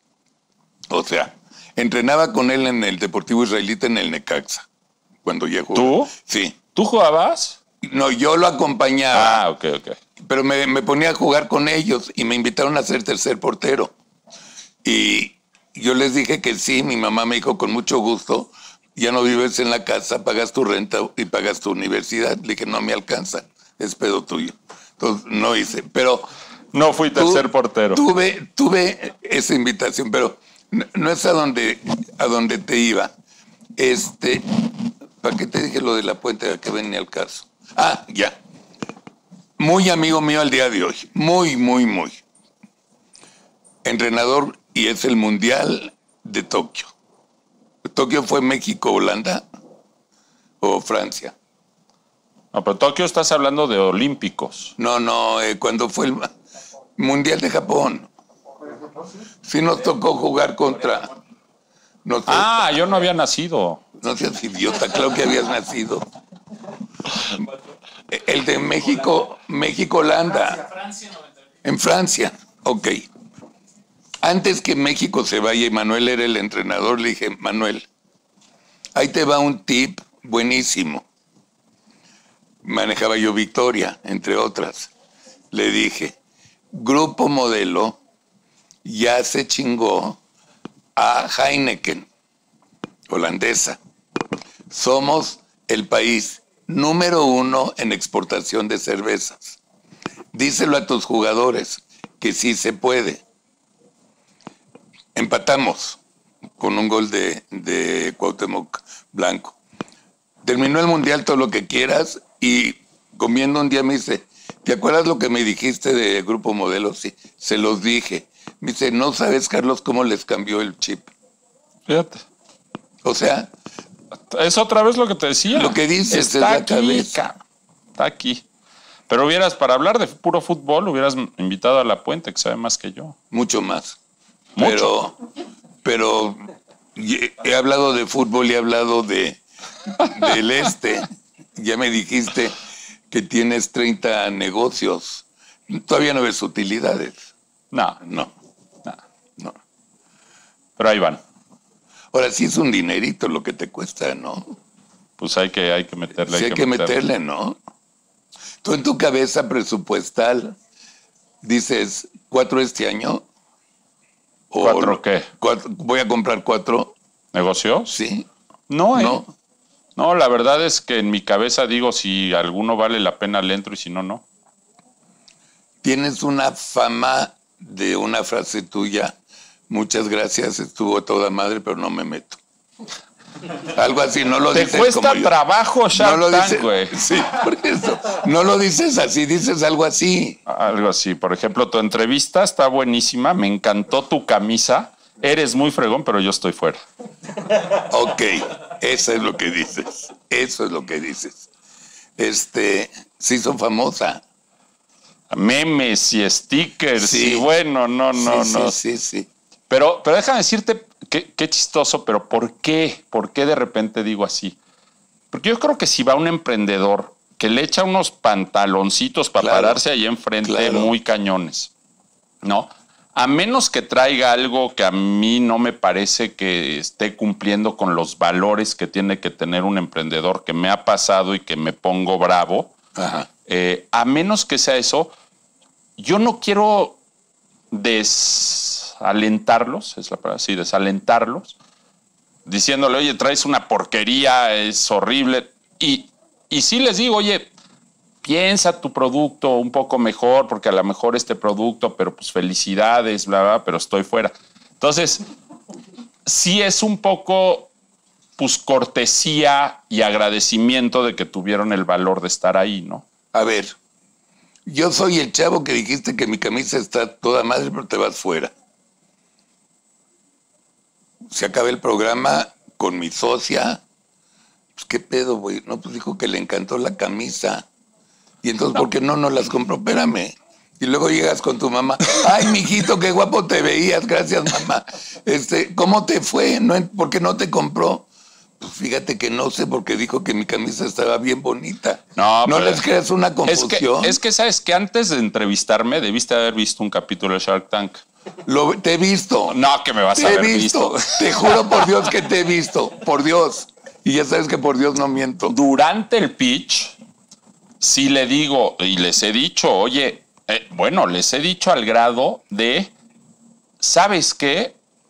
O sea, entrenaba con él en el Deportivo Israelita en el Necaxa. Cuando ya jugó.
¿Tú?
Sí.
¿Tú jugabas?
No, yo lo acompañaba.
Ah, ok, ok.
Pero me, me ponía a jugar con ellos y me invitaron a ser tercer portero. Y yo les dije que sí, mi mamá me dijo con mucho gusto, ya no vives en la casa, pagas tu renta y pagas tu universidad. Le dije, no me alcanza, es pedo tuyo. Entonces, no hice, pero...
No fui tercer portero.
Tuve, tuve esa invitación, pero no, no es a donde, a donde te iba. Este, ¿para qué te dije lo de la puente que venía al caso? Ah, ya. Muy amigo mío al día de hoy, muy, muy, muy. Entrenador y es el Mundial de Tokio. ¿Tokio fue México, Holanda o Francia?
No, pero Tokio estás hablando de olímpicos.
No, no, eh, cuando fue el Mundial de Japón. Sí nos tocó jugar contra... Nos
ah, yo no había nacido.
No seas idiota, claro que habías nacido. El de México, México-Holanda. En Francia, ok. Antes que México se vaya y Manuel era el entrenador, le dije, Manuel, ahí te va un tip buenísimo. Manejaba yo Victoria, entre otras. Le dije, Grupo Modelo ya se chingó a Heineken, holandesa. Somos el país número uno en exportación de cervezas. Díselo a tus jugadores que sí se puede. Empatamos con un gol de, de Cuauhtémoc Blanco. Terminó el Mundial, todo lo que quieras, y comiendo un día me dice, ¿te acuerdas lo que me dijiste de Grupo Modelo? Sí, se los dije. Me dice, no sabes, Carlos, cómo les cambió el chip.
Fíjate.
O sea...
Es otra vez lo que te decía.
Lo que dices
está
es la
aquí,
cabeza.
Está aquí. Pero hubieras, para hablar de puro fútbol, hubieras invitado a La Puente, que sabe más que yo.
Mucho más.
Mucho.
Pero, pero he hablado de fútbol y he hablado de del este. Ya me dijiste que tienes treinta negocios. Todavía no ves utilidades.
No,
No,
no.
no.
Pero ahí van.
Ahora sí es un dinerito lo que te cuesta, ¿no?
Pues hay que, hay que meterle.
Sí hay que meterle, ¿no? Tú en tu cabeza presupuestal dices, ¿cuatro este año? O
¿Cuatro qué?
Cuatro, ¿voy a comprar cuatro?
¿Negocios?
Sí.
No, ¿eh?
No.
No, la verdad es que en mi cabeza digo, si alguno vale la pena le entro y si no, no.
Tienes una fama de una frase tuya. Muchas gracias, estuvo toda madre, pero no me meto. Algo así, no lo
Te
dices
cuesta
como yo.
trabajo, Shark
No lo
Tank,
dices,
güey.
sí, por eso. No lo dices así, dices algo así.
Algo así. Por ejemplo, tu entrevista está buenísima. Me encantó tu camisa. Eres muy fregón, pero yo estoy fuera.
Ok, eso es lo que dices. Eso es lo que dices. Este, se hizo famosa.
Memes y stickers
Sí.
y bueno, no, no,
sí,
no.
Sí, sí, sí.
Pero, pero déjame decirte qué, qué chistoso, pero ¿por qué? ¿Por qué de repente digo así? Porque yo creo que si va un emprendedor que le echa unos pantaloncitos para
Claro,
pararse ahí enfrente
claro.
muy cañones, ¿no? A menos que traiga algo que a mí no me parece que esté cumpliendo con los valores que tiene que tener un emprendedor, que me ha pasado y que me pongo bravo,
Ajá.
eh, a menos que sea eso, yo no quiero desalentarlos, es la palabra, sí, desalentarlos, diciéndole, oye, traes una porquería, es horrible. Y, y sí les digo, oye, piensa tu producto un poco mejor, porque a lo mejor este producto, pero pues felicidades, bla, bla, pero estoy fuera. Entonces, sí es un poco, pues, cortesía y agradecimiento de que tuvieron el valor de estar ahí, ¿no?
A ver, yo soy el chavo que dijiste que mi camisa está toda madre, pero te vas fuera. Se acaba el programa con mi socia. Pues, ¿qué pedo, güey? No, pues dijo que le encantó la camisa. Y entonces, no. ¿por qué no nos las compró? Espérame. Y luego llegas con tu mamá. Ay, mijito, qué guapo te veías. Gracias, mamá. Este, ¿cómo te fue? ¿No, ¿Por qué no te compró? Pues fíjate que no sé, porque dijo que mi camisa estaba bien bonita.
No,
no
pero
les creas una confusión.
Es que, es que, ¿sabes que antes de entrevistarme debiste haber visto un capítulo de Shark Tank?
Lo, te he visto.
No, que me vas
te
a haber
he visto.
visto.
Te juro por Dios que te he visto. Por Dios. Y ya sabes que por Dios no miento.
Durante el pitch, sí le digo, y les he dicho, oye, eh, bueno, les he dicho al grado de, ¿sabes qué?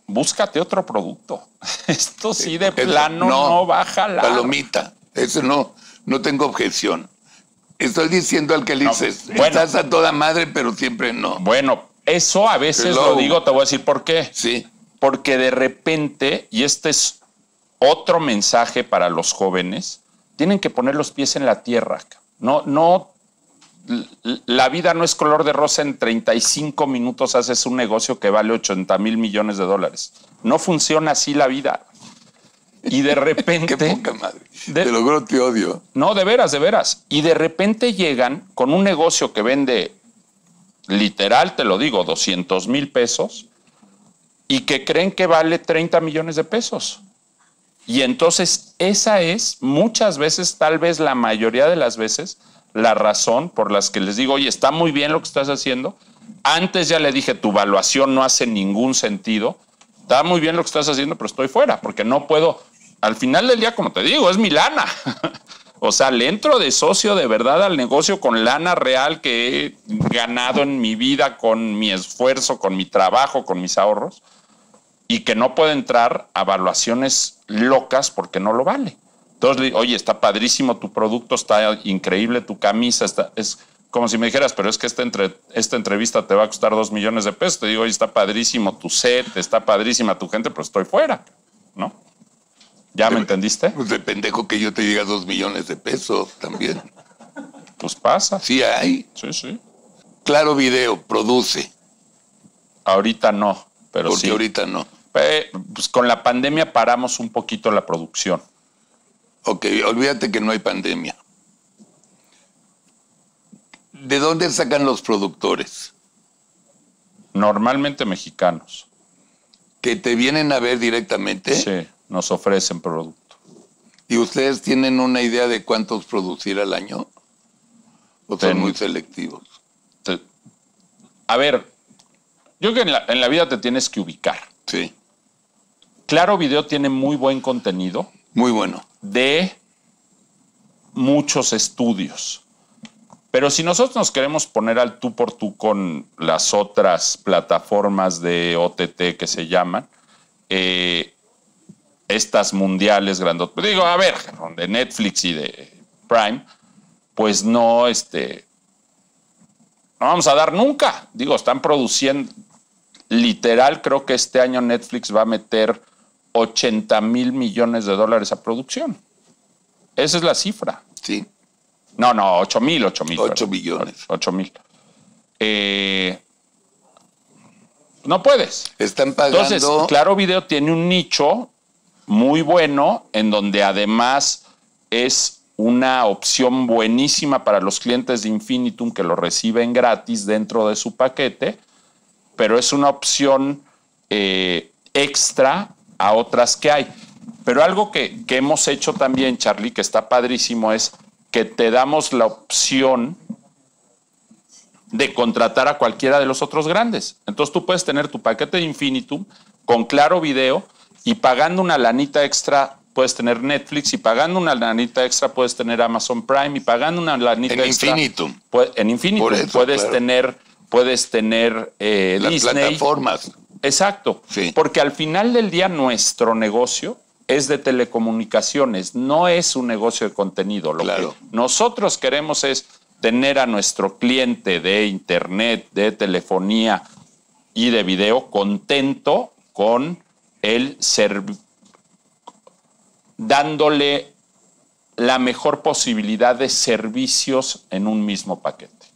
búscate otro producto. Esto sí de
Eso,
plano no, no va a jalar.
Palomita, eso no, no tengo objeción. Estoy diciendo al que le
No,
dices,
bueno.
estás a toda madre, pero siempre no.
Bueno, eso a veces
Hello.
lo digo, te voy a decir por qué.
Sí.
Porque de repente, y este es otro mensaje para los jóvenes, tienen que poner los pies en la tierra. No, no, la vida no es color de rosa. En treinta y cinco minutos haces un negocio que vale ochenta mil millones de dólares. No funciona así la vida. Y de repente...
Qué poca madre.
De,
te logro, te odio.
No, de veras, de veras. Y de repente llegan con un negocio que vende, literal, te lo digo, doscientos mil pesos, y que creen que vale treinta millones de pesos. Y entonces esa es muchas veces, tal vez la mayoría de las veces, la razón por las que les digo, oye, está muy bien lo que estás haciendo. Antes ya le dije, tu evaluación no hace ningún sentido. Está muy bien lo que estás haciendo, pero estoy fuera, porque no puedo. Al final del día, como te digo, es mi lana. O sea, le entro de socio de verdad al negocio con lana real que he ganado en mi vida, con mi esfuerzo, con mi trabajo, con mis ahorros, y que no puedo entrar a evaluaciones locas porque no lo vale. Entonces, le digo, oye, está padrísimo tu producto, está increíble tu camisa, está, es como si me dijeras, pero es que esta, entre, esta entrevista te va a costar dos millones de pesos. Te digo, oye, está padrísimo tu set, está padrísima tu gente, pero estoy fuera, ¿no? ¿Ya me entendiste?
Pues de pendejo que yo te diga dos millones de pesos también.
Pues pasa.
Sí hay.
Sí, sí.
Claro Video produce.
Ahorita no, pero
Porque
sí.
ahorita no.
Eh, pues con la pandemia paramos un poquito la producción.
Ok, olvídate que no hay pandemia. ¿De dónde sacan los productores?
Normalmente mexicanos.
¿Que te vienen a ver directamente?
Sí, nos ofrecen producto.
¿Y ustedes tienen una idea de cuántos producir al año? ¿O son
Ten,
muy selectivos?
Te, a ver, yo creo que en la, en la vida te tienes que ubicar.
Sí.
Claro Video tiene muy buen contenido.
Muy bueno.
De muchos estudios. Pero si nosotros nos queremos poner al tú por tú con las otras plataformas de O T T que se llaman, eh, estas mundiales grandotas, digo, a ver, de Netflix y de Prime, pues no, este, no vamos a dar nunca. Digo, están produciendo, literal, creo que este año Netflix va a meter ochenta mil millones de dólares a producción. Esa es la cifra.
Sí.
No, no, ocho mil, ocho mil.
ocho billones.
ocho mil. Eh, no puedes.
Están pagando.
Entonces, Claro Video tiene un nicho muy bueno en donde además es una opción buenísima para los clientes de Infinitum que lo reciben gratis dentro de su paquete, pero es una opción eh, extra a otras que hay. Pero algo que, que hemos hecho también, Charlie, que está padrísimo, es que te damos la opción de contratar a cualquiera de los otros grandes. Entonces tú puedes tener tu paquete de Infinitum con Claro Video y pagando una lanita extra puedes tener Netflix y pagando una lanita extra puedes tener Amazon Prime y pagando una lanita
en
extra...
Infinitum.
Puede, en Infinitum
eso,
puedes,
claro.
tener, puedes tener eh,
Las
Disney.
plataformas.
Exacto.
Sí.
Porque al final del día nuestro negocio es de telecomunicaciones, no es un negocio de contenido. Lo
Claro.
que nosotros queremos es tener a nuestro cliente de internet, de telefonía y de video contento con el servicio, dándole la mejor posibilidad de servicios en un mismo paquete.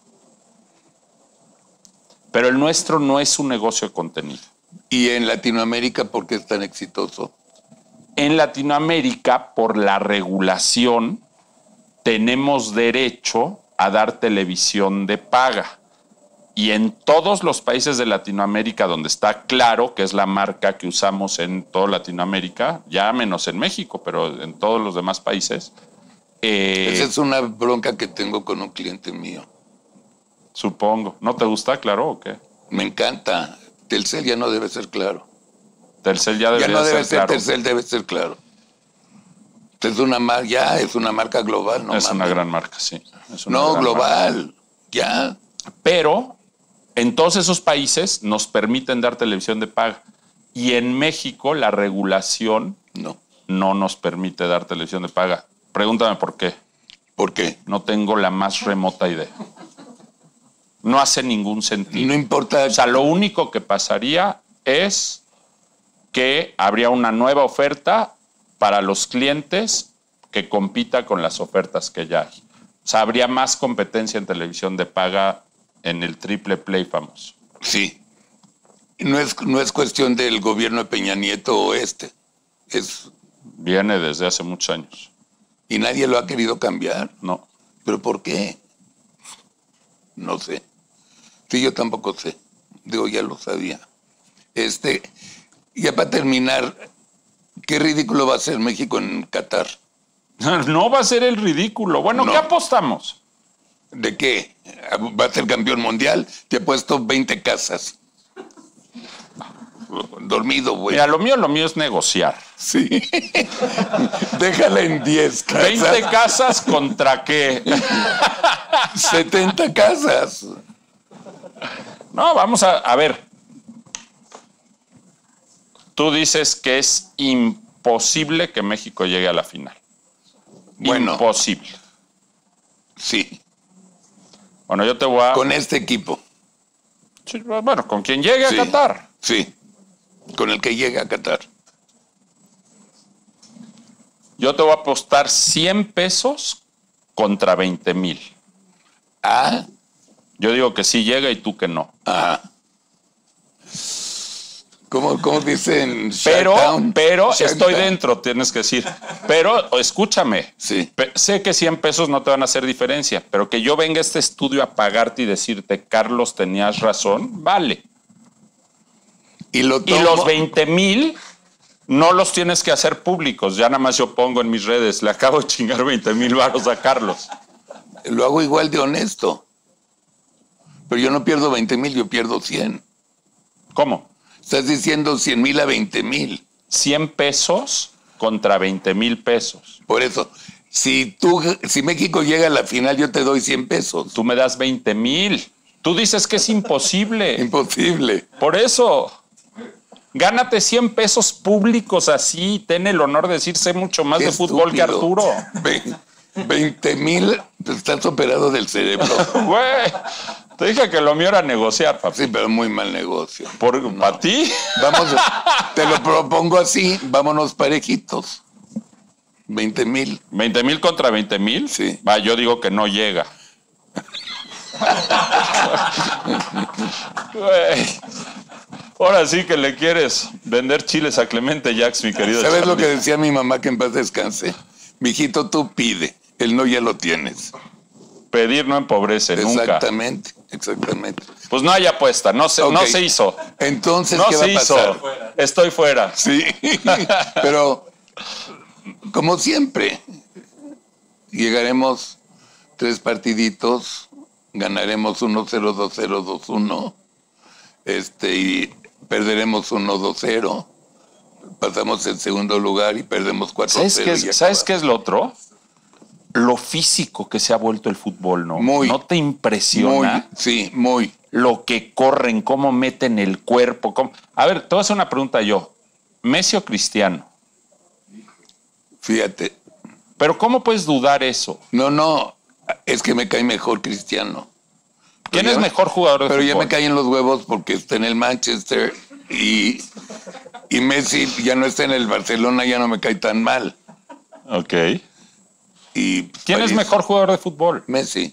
Pero el nuestro no es un negocio de contenido.
¿Y en Latinoamérica por qué es tan exitoso?
En Latinoamérica, por la regulación, tenemos derecho a dar televisión de paga. Y en todos los países de Latinoamérica donde está Claro, que es la marca que usamos en toda Latinoamérica, ya menos en México, pero en todos los demás países. Eh,
Esa es una bronca que tengo con un cliente mío.
Supongo. ¿No te gusta Claro o qué?
Me encanta. Telcel ya no debe ser Claro.
Telcel ya debería
ya no debe
ser,
ser
Claro.
Telcel, debe ser Claro. Es una marca, ya es una marca global, no
Es
mames.
una gran marca, sí. Es una
No,
gran
global,
marca.
ya.
Pero en todos esos países nos permiten dar televisión de paga. Y en México la regulación
no.
no nos permite dar televisión de paga. Pregúntame por qué.
¿Por qué?
No tengo la más remota idea. No hace ningún sentido.
No importa.
O sea, lo único que pasaría es que habría una nueva oferta para los clientes que compita con las ofertas que ya hay. O sea, habría más competencia en televisión de paga en el triple play famoso.
Sí. No es, no es cuestión del gobierno de Peña Nieto o este. Es...
Viene desde hace muchos años.
¿Y nadie lo ha querido cambiar?
No.
¿Pero por qué? No sé. Sí, yo tampoco sé. Digo, ya lo sabía. Este, ya para terminar, ¿qué ridículo va a ser México en Qatar?
No va a ser el ridículo. Bueno,
No.
¿qué apostamos?
¿De qué? ¿Va a ser campeón mundial? Te he puesto veinte casas. Dormido, güey.
Mira, lo mío, lo mío es negociar.
Sí. Déjala en diez casas.
veinte casas contra qué.
setenta casas.
No, vamos a, a ver. Tú dices que es imposible que México llegue a la final.
Bueno.
Imposible.
Sí.
Bueno, yo te voy a...
Con este equipo.
Sí, bueno, con quien llegue a
Sí.
Qatar.
Sí. Con el que llegue a Qatar.
Yo te voy a apostar cien pesos contra veinte mil.
Ah.
Yo digo que sí llega y tú que no.
Ajá. ¿Cómo, cómo dicen?
Pero,
Sharkdown?
pero
Sharkdown.
estoy dentro, tienes que decir. Pero escúchame.
Sí.
Pe- Sé que cien pesos no te van a hacer diferencia, pero que yo venga a este estudio a pagarte y decirte, Carlos, tenías razón, vale.
Y, lo
Y
tomo,
los veinte mil no los tienes que hacer públicos. Ya nada más yo pongo en mis redes, le acabo de chingar veinte mil varos a Carlos.
lo hago igual de honesto. Pero yo no pierdo veinte mil, yo pierdo cien.
¿Cómo?
Estás diciendo cien mil a veinte mil.
cien pesos contra veinte mil pesos.
Por eso, si, tú, si México llega a la final, yo te doy cien pesos.
Tú me das veinte mil. Tú dices que es imposible.
Imposible.
Por eso, gánate cien pesos públicos así. Ten el honor de decir, sé mucho más
Qué
de fútbol que
estúpido.
Arturo.
Ve- veinte mil, estás operado del cerebro.
Güey, te dije que lo mío era negociar, papi.
Sí, pero muy mal negocio.
¿Por, ¿Para ti?
Vamos, te lo propongo así, vámonos parejitos. veinte mil.
¿veinte mil contra veinte mil?
Sí.
Va, yo digo que no llega. Güey, ahora sí que le quieres vender chiles a Clemente Jax, mi querido.
¿Sabes lo que
Charlie?
decía mi mamá, que en paz descanse? Mijito, tú pide, el no ya lo tienes.
Pedir no empobrece, nunca.
Exactamente, exactamente.
Pues no hay apuesta, no se, no
Ok.
se hizo.
Entonces,
No
¿qué va
se
a pasar?
hizo. Estoy fuera.
Sí, pero como siempre, llegaremos tres partiditos, ganaremos uno cero, dos cero, dos uno, este, y perderemos uno dos cero, pasamos en segundo lugar y perdemos cuatro
¿Sabes,
cero.
qué
y
es, ¿Sabes
acaba.
qué es lo otro? Lo físico que se ha vuelto el fútbol, ¿no?
Muy.
¿No te impresiona?
Muy, sí, muy.
Lo que corren, cómo meten el cuerpo. Cómo... A ver, te voy a hacer una pregunta yo. ¿Messi o Cristiano?
Fíjate.
Pero ¿cómo puedes dudar eso?
No, no, es que me cae mejor Cristiano.
¿Quién
Pero
es
ya-
mejor jugador de
Pero ya
fútbol?
me caen los huevos porque está en el Manchester y, y Messi ya no está en el Barcelona, ya no me cae tan mal.
Ok.
Y pues,
¿Quién es
París,
mejor jugador de fútbol?
Messi.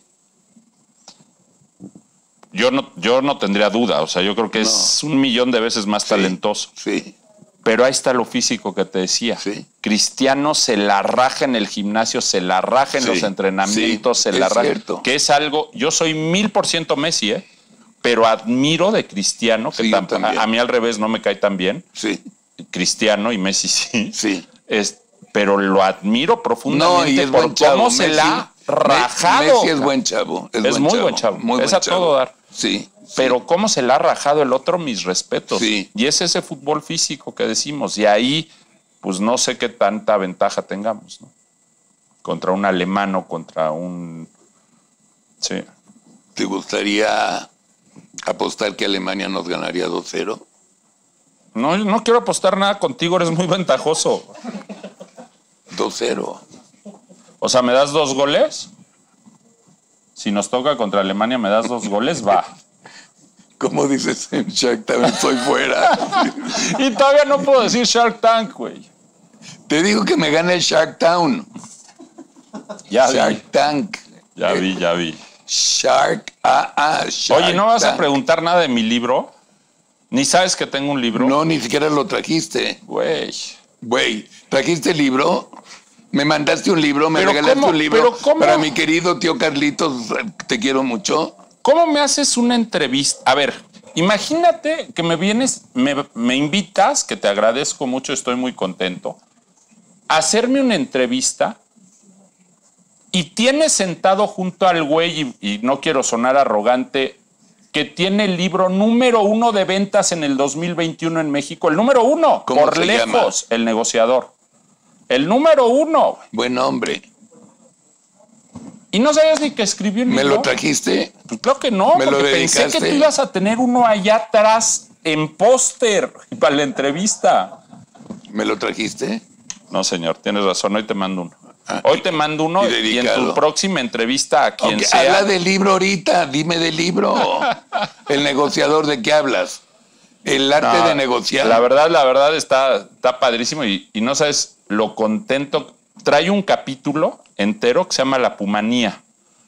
Yo no, yo no tendría duda. O sea, yo creo que es un millón de veces más
Sí,
talentoso.
Sí,
Pero ahí está lo físico que te decía.
Sí.
Cristiano se la raja en el gimnasio, se la raja en
Sí,
los entrenamientos,
sí,
se la
es
raja.
cierto.
Que es algo, yo soy mil por ciento Messi, ¿eh? Pero admiro de Cristiano, que
Sí, yo
tam-
también.
a, a mí al revés no me cae tan bien.
sí,
Cristiano y Messi sí.
sí.
Es, pero lo admiro
No,
profundamente
y es
por
buen chavo.
cómo se
Messi-
la ha
Me-
rajado.
Messi es
cabrón.
buen chavo. Es,
Es
buen
muy
chavo,
buen chavo.
Muy
Es
buen
a
chavo.
todo dar.
Sí.
Pero cómo se la ha rajado el otro, mis respetos.
Sí.
Y es ese fútbol físico que decimos. Y ahí, pues no sé qué tanta ventaja tengamos, ¿no? Contra un alemán o contra un... Sí.
¿Te gustaría apostar que Alemania nos ganaría dos cero?
No, no quiero apostar nada contigo, eres muy ventajoso.
dos cero.
O sea, ¿me das dos goles? Si nos toca contra Alemania, ¿me das dos goles? Va.
Como dices en Shark Tank, estoy fuera.
Y todavía no puedo decir Shark Tank, güey.
Te digo que me gana el Shark Town.
Ya
Shark
vi.
Tank.
Ya vi, ya vi.
Shark, ah, ah, Shark
Oye, ¿no vas
Tank.
a preguntar nada de mi libro? ¿Ni sabes que tengo un libro?
No, ni siquiera lo trajiste.
Güey.
Güey, ¿trajiste el libro? Me mandaste un libro, me
Pero
regalaste
¿cómo?
un libro
Pero ¿cómo?
para mi querido tío Carlitos, te quiero mucho.
¿Cómo me haces una entrevista? A ver, imagínate que me vienes, me, me invitas, que te agradezco mucho, estoy muy contento, a hacerme una entrevista y tienes sentado junto al güey, y, y no quiero sonar arrogante, que tiene el libro número uno de ventas en el dos mil veintiuno en México. El número uno,
¿Cómo
por
se
lejos,
llama?
El Negociador. El número uno.
Buen hombre.
¿Y no sabías ni que escribió un
¿Me
libro?
lo trajiste?
Pues claro que no,
¿Me lo
porque pensé que
dedicaste?
tú ibas a tener uno allá atrás en póster para la entrevista.
¿Me lo trajiste?
No, señor, tienes razón, hoy te mando uno.
Ah,
Hoy te mando uno
y
y, en
dedicado.
tu próxima entrevista a quien
Ok,
sea.
habla del libro ahorita, dime del libro. El negociador, ¿de qué hablas? El arte
No,
de negociar.
La verdad, la verdad está, está padrísimo y, y no sabes lo contento. Trae un capítulo entero que se llama La Pumanía.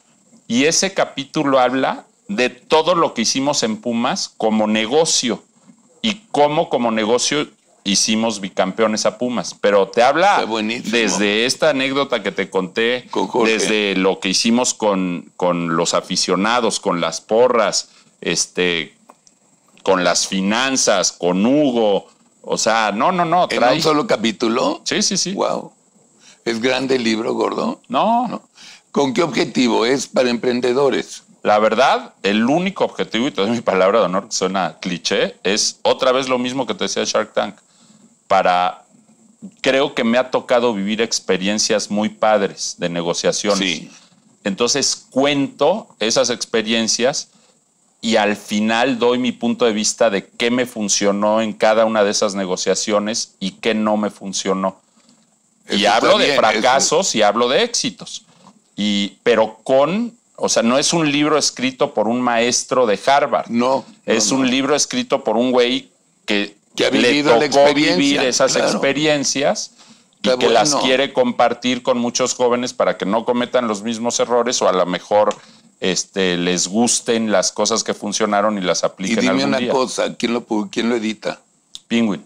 Y ese capítulo habla de todo lo que hicimos en Pumas como negocio y cómo como negocio hicimos bicampeones a Pumas. Pero te habla
Está buenísimo.
desde esta anécdota que te conté,
Con Jorge.
desde lo que hicimos con, con los aficionados, con las porras, este, con las finanzas, con Hugo. O sea, no, no, no.
¿En
Trae...
un solo capítulo?
Sí, sí, sí.
Wow. ¿Es grande el libro, gordo?
No,
No. ¿Con qué objetivo? ¿Es para emprendedores?
la verdad, el único objetivo, y te doy mi palabra de honor, que suena cliché, es otra vez lo mismo que te decía Shark Tank. Para, creo que me ha tocado vivir experiencias muy padres de negociaciones.
Sí.
Entonces cuento esas experiencias y al final doy mi punto de vista de qué me funcionó en cada una de esas negociaciones y qué no me funcionó.
Eso
Y
está
hablo de
bien,
fracasos y hablo de éxitos. Y, pero con, o sea, no es un libro escrito por un maestro de Harvard.
No.
Es
no,
un
no.
libro escrito por un güey que,
Que ha
le
vivido
tocó
la experiencia,
vivir esas
claro.
experiencias y
Está
que las
bueno.
quiere compartir con muchos jóvenes para que no cometan los mismos errores o a lo mejor este, les gusten las cosas que funcionaron y las
Y
apliquen
dime
algún
una
día.
cosa, ¿quién lo, pu- quién lo edita?
Penguin.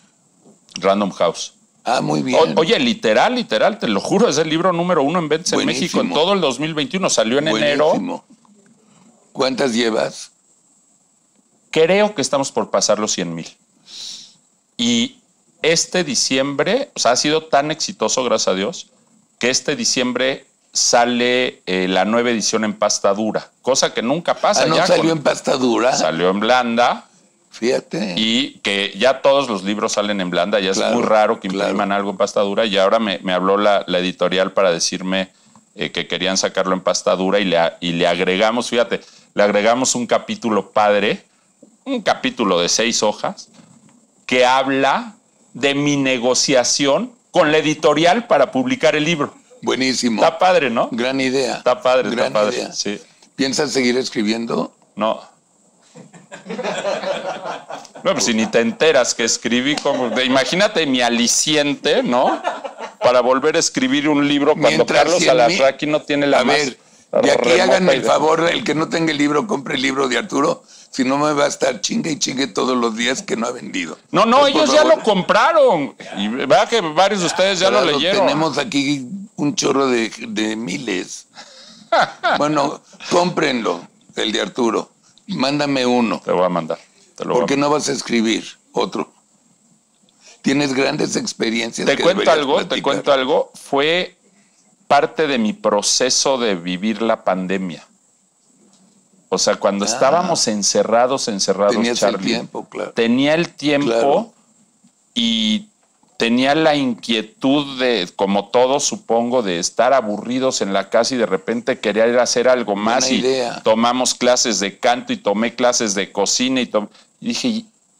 Random House.
Ah, muy bien.
O- oye, literal, literal, te lo juro, es el libro número uno en ventas en
Buenísimo.
México en todo el dos mil veintiuno. Salió en enero.
Buenísimo. ¿Cuántas llevas?
Creo que estamos por pasar los cien mil. Y este diciembre, o sea, ha sido tan exitoso, gracias a Dios, que este diciembre sale eh, la nueva edición en pasta dura, cosa que nunca pasa.
Ah, ¿no
ya
salió
con-
en pasta dura?
Salió en blanda.
Fíjate.
Y que ya todos los libros salen en blanda, ya
Claro,
es muy raro que
claro.
impriman algo en pasta dura. Y ahora me, me habló la, la editorial para decirme eh, que querían sacarlo en pasta dura y le, a- y le agregamos, fíjate, le agregamos un capítulo padre, un capítulo de seis hojas, que habla de mi negociación con la editorial para publicar el libro.
Buenísimo.
Está padre, ¿no?
Gran idea.
Está padre,
Gran
está padre.
idea.
Sí.
¿Piensas seguir escribiendo?
No. No, pues si ni te enteras que escribí como... de- imagínate mi aliciente, ¿no? Para volver a escribir un libro cuando
Mientras
Carlos
cien mil-
Alarraqui no tiene la
A
más
ver, de aquí
remota
háganme el
idea.
favor, el que no tenga el libro, compre el libro de Arturo, si no me va a estar chingue y chingue todos los días que no ha vendido.
No, no,
Pues, por
ellos ya
favor.
lo compraron. Y vea que varios de ustedes ya lo
Claro,
leyeron.
Tenemos aquí un chorro de, de miles. Bueno, cómprenlo, el de Arturo. Mándame uno.
Te voy a mandar. Te lo voy a
¿Por qué no vas a escribir otro? Tienes grandes experiencias.
Te
que
cuento
deberías
algo, te
platicar.
cuento algo. Fue parte de mi proceso de vivir la pandemia. O sea, cuando
Ah.
estábamos encerrados, encerrados,
Tenías el
Charlie,
tiempo, claro.
tenía el tiempo
Claro.
y tenía la inquietud de, como todos supongo, de estar aburridos en la casa y de repente querer hacer algo más.
Buena
Y
idea.
tomamos clases de canto y tomé clases de cocina y, tom- y dije, ¿y,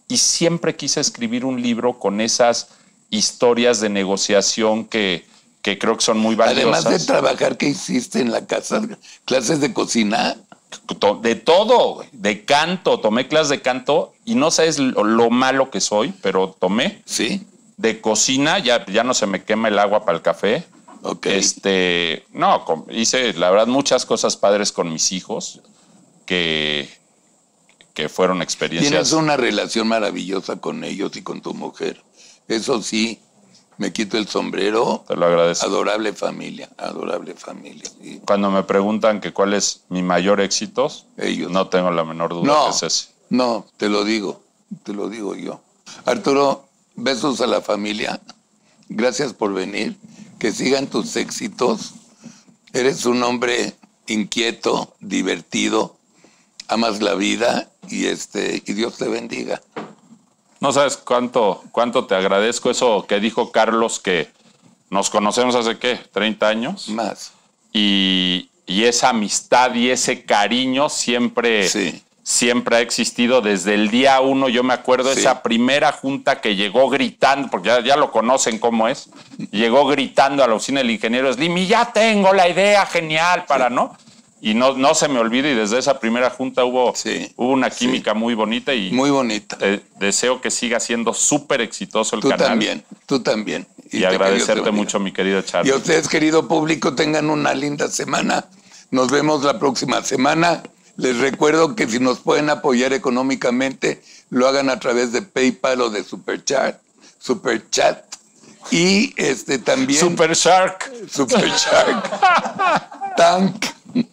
y siempre quise escribir un libro con esas historias de negociación que, que creo que son muy valiosas.
Además de trabajar, ¿qué hiciste en la casa? ¿Clases de cocina?
De todo, de canto, tomé clases de canto y no sabes lo, lo malo que soy, pero tomé.
Sí.
De cocina, ya, ya no se me quema el agua para el café.
Ok.
Este, no, hice la verdad muchas cosas padres con mis hijos que, que fueron experiencias.
Tienes una relación maravillosa con ellos y con tu mujer. Eso sí, me quito el sombrero.
Te lo agradezco.
Adorable familia, adorable familia. Y
cuando me preguntan que cuál es mi mayor éxito,
ellos.
No tengo la menor duda
no,
que es ese.
No, te lo digo, te lo digo yo. Arturo, besos a la familia. Gracias por venir. Que sigan tus éxitos. Eres un hombre inquieto, divertido, amas la vida y, este, y Dios te bendiga.
No sabes cuánto, cuánto te agradezco eso que dijo Carlos, que nos conocemos hace, ¿qué? treinta años.
Más.
Y, y esa amistad y ese cariño siempre,
sí.
siempre ha existido desde el día uno. Yo me acuerdo de sí. esa primera junta que llegó gritando, porque ya, ya lo conocen cómo es, llegó gritando a la oficina del ingeniero Slim, y ya tengo la idea genial para, sí. ¿no? Y no, no se me olvide, y desde esa primera junta hubo, sí, hubo una química sí. muy bonita. Y
muy bonita.
Eh, deseo que siga siendo súper exitoso el
tú
canal.
Tú también, tú también.
Y, y agradecerte mucho, mi querido Charlie.
Y a ustedes, querido público, tengan una linda semana. Nos vemos la próxima semana. Les recuerdo que si nos pueden apoyar económicamente, lo hagan a través de PayPal o de Superchat. Superchat. Y este también...
Super Shark.
Super Shark. Tank.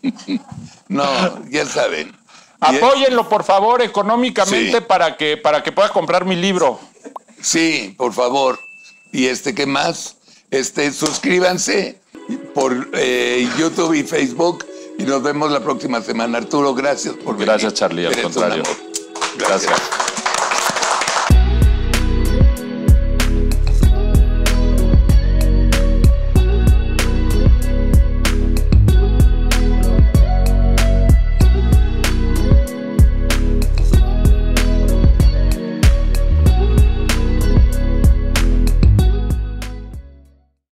No, ya saben.
Apóyenlo, por favor, económicamente, sí. para que, para que pueda comprar mi libro.
Sí, por favor. Y este, ¿qué más? Este, suscríbanse por eh, YouTube y Facebook y nos vemos la próxima semana. Arturo, gracias por venir.
Gracias, Charlie, al contrario.
Gracias. gracias.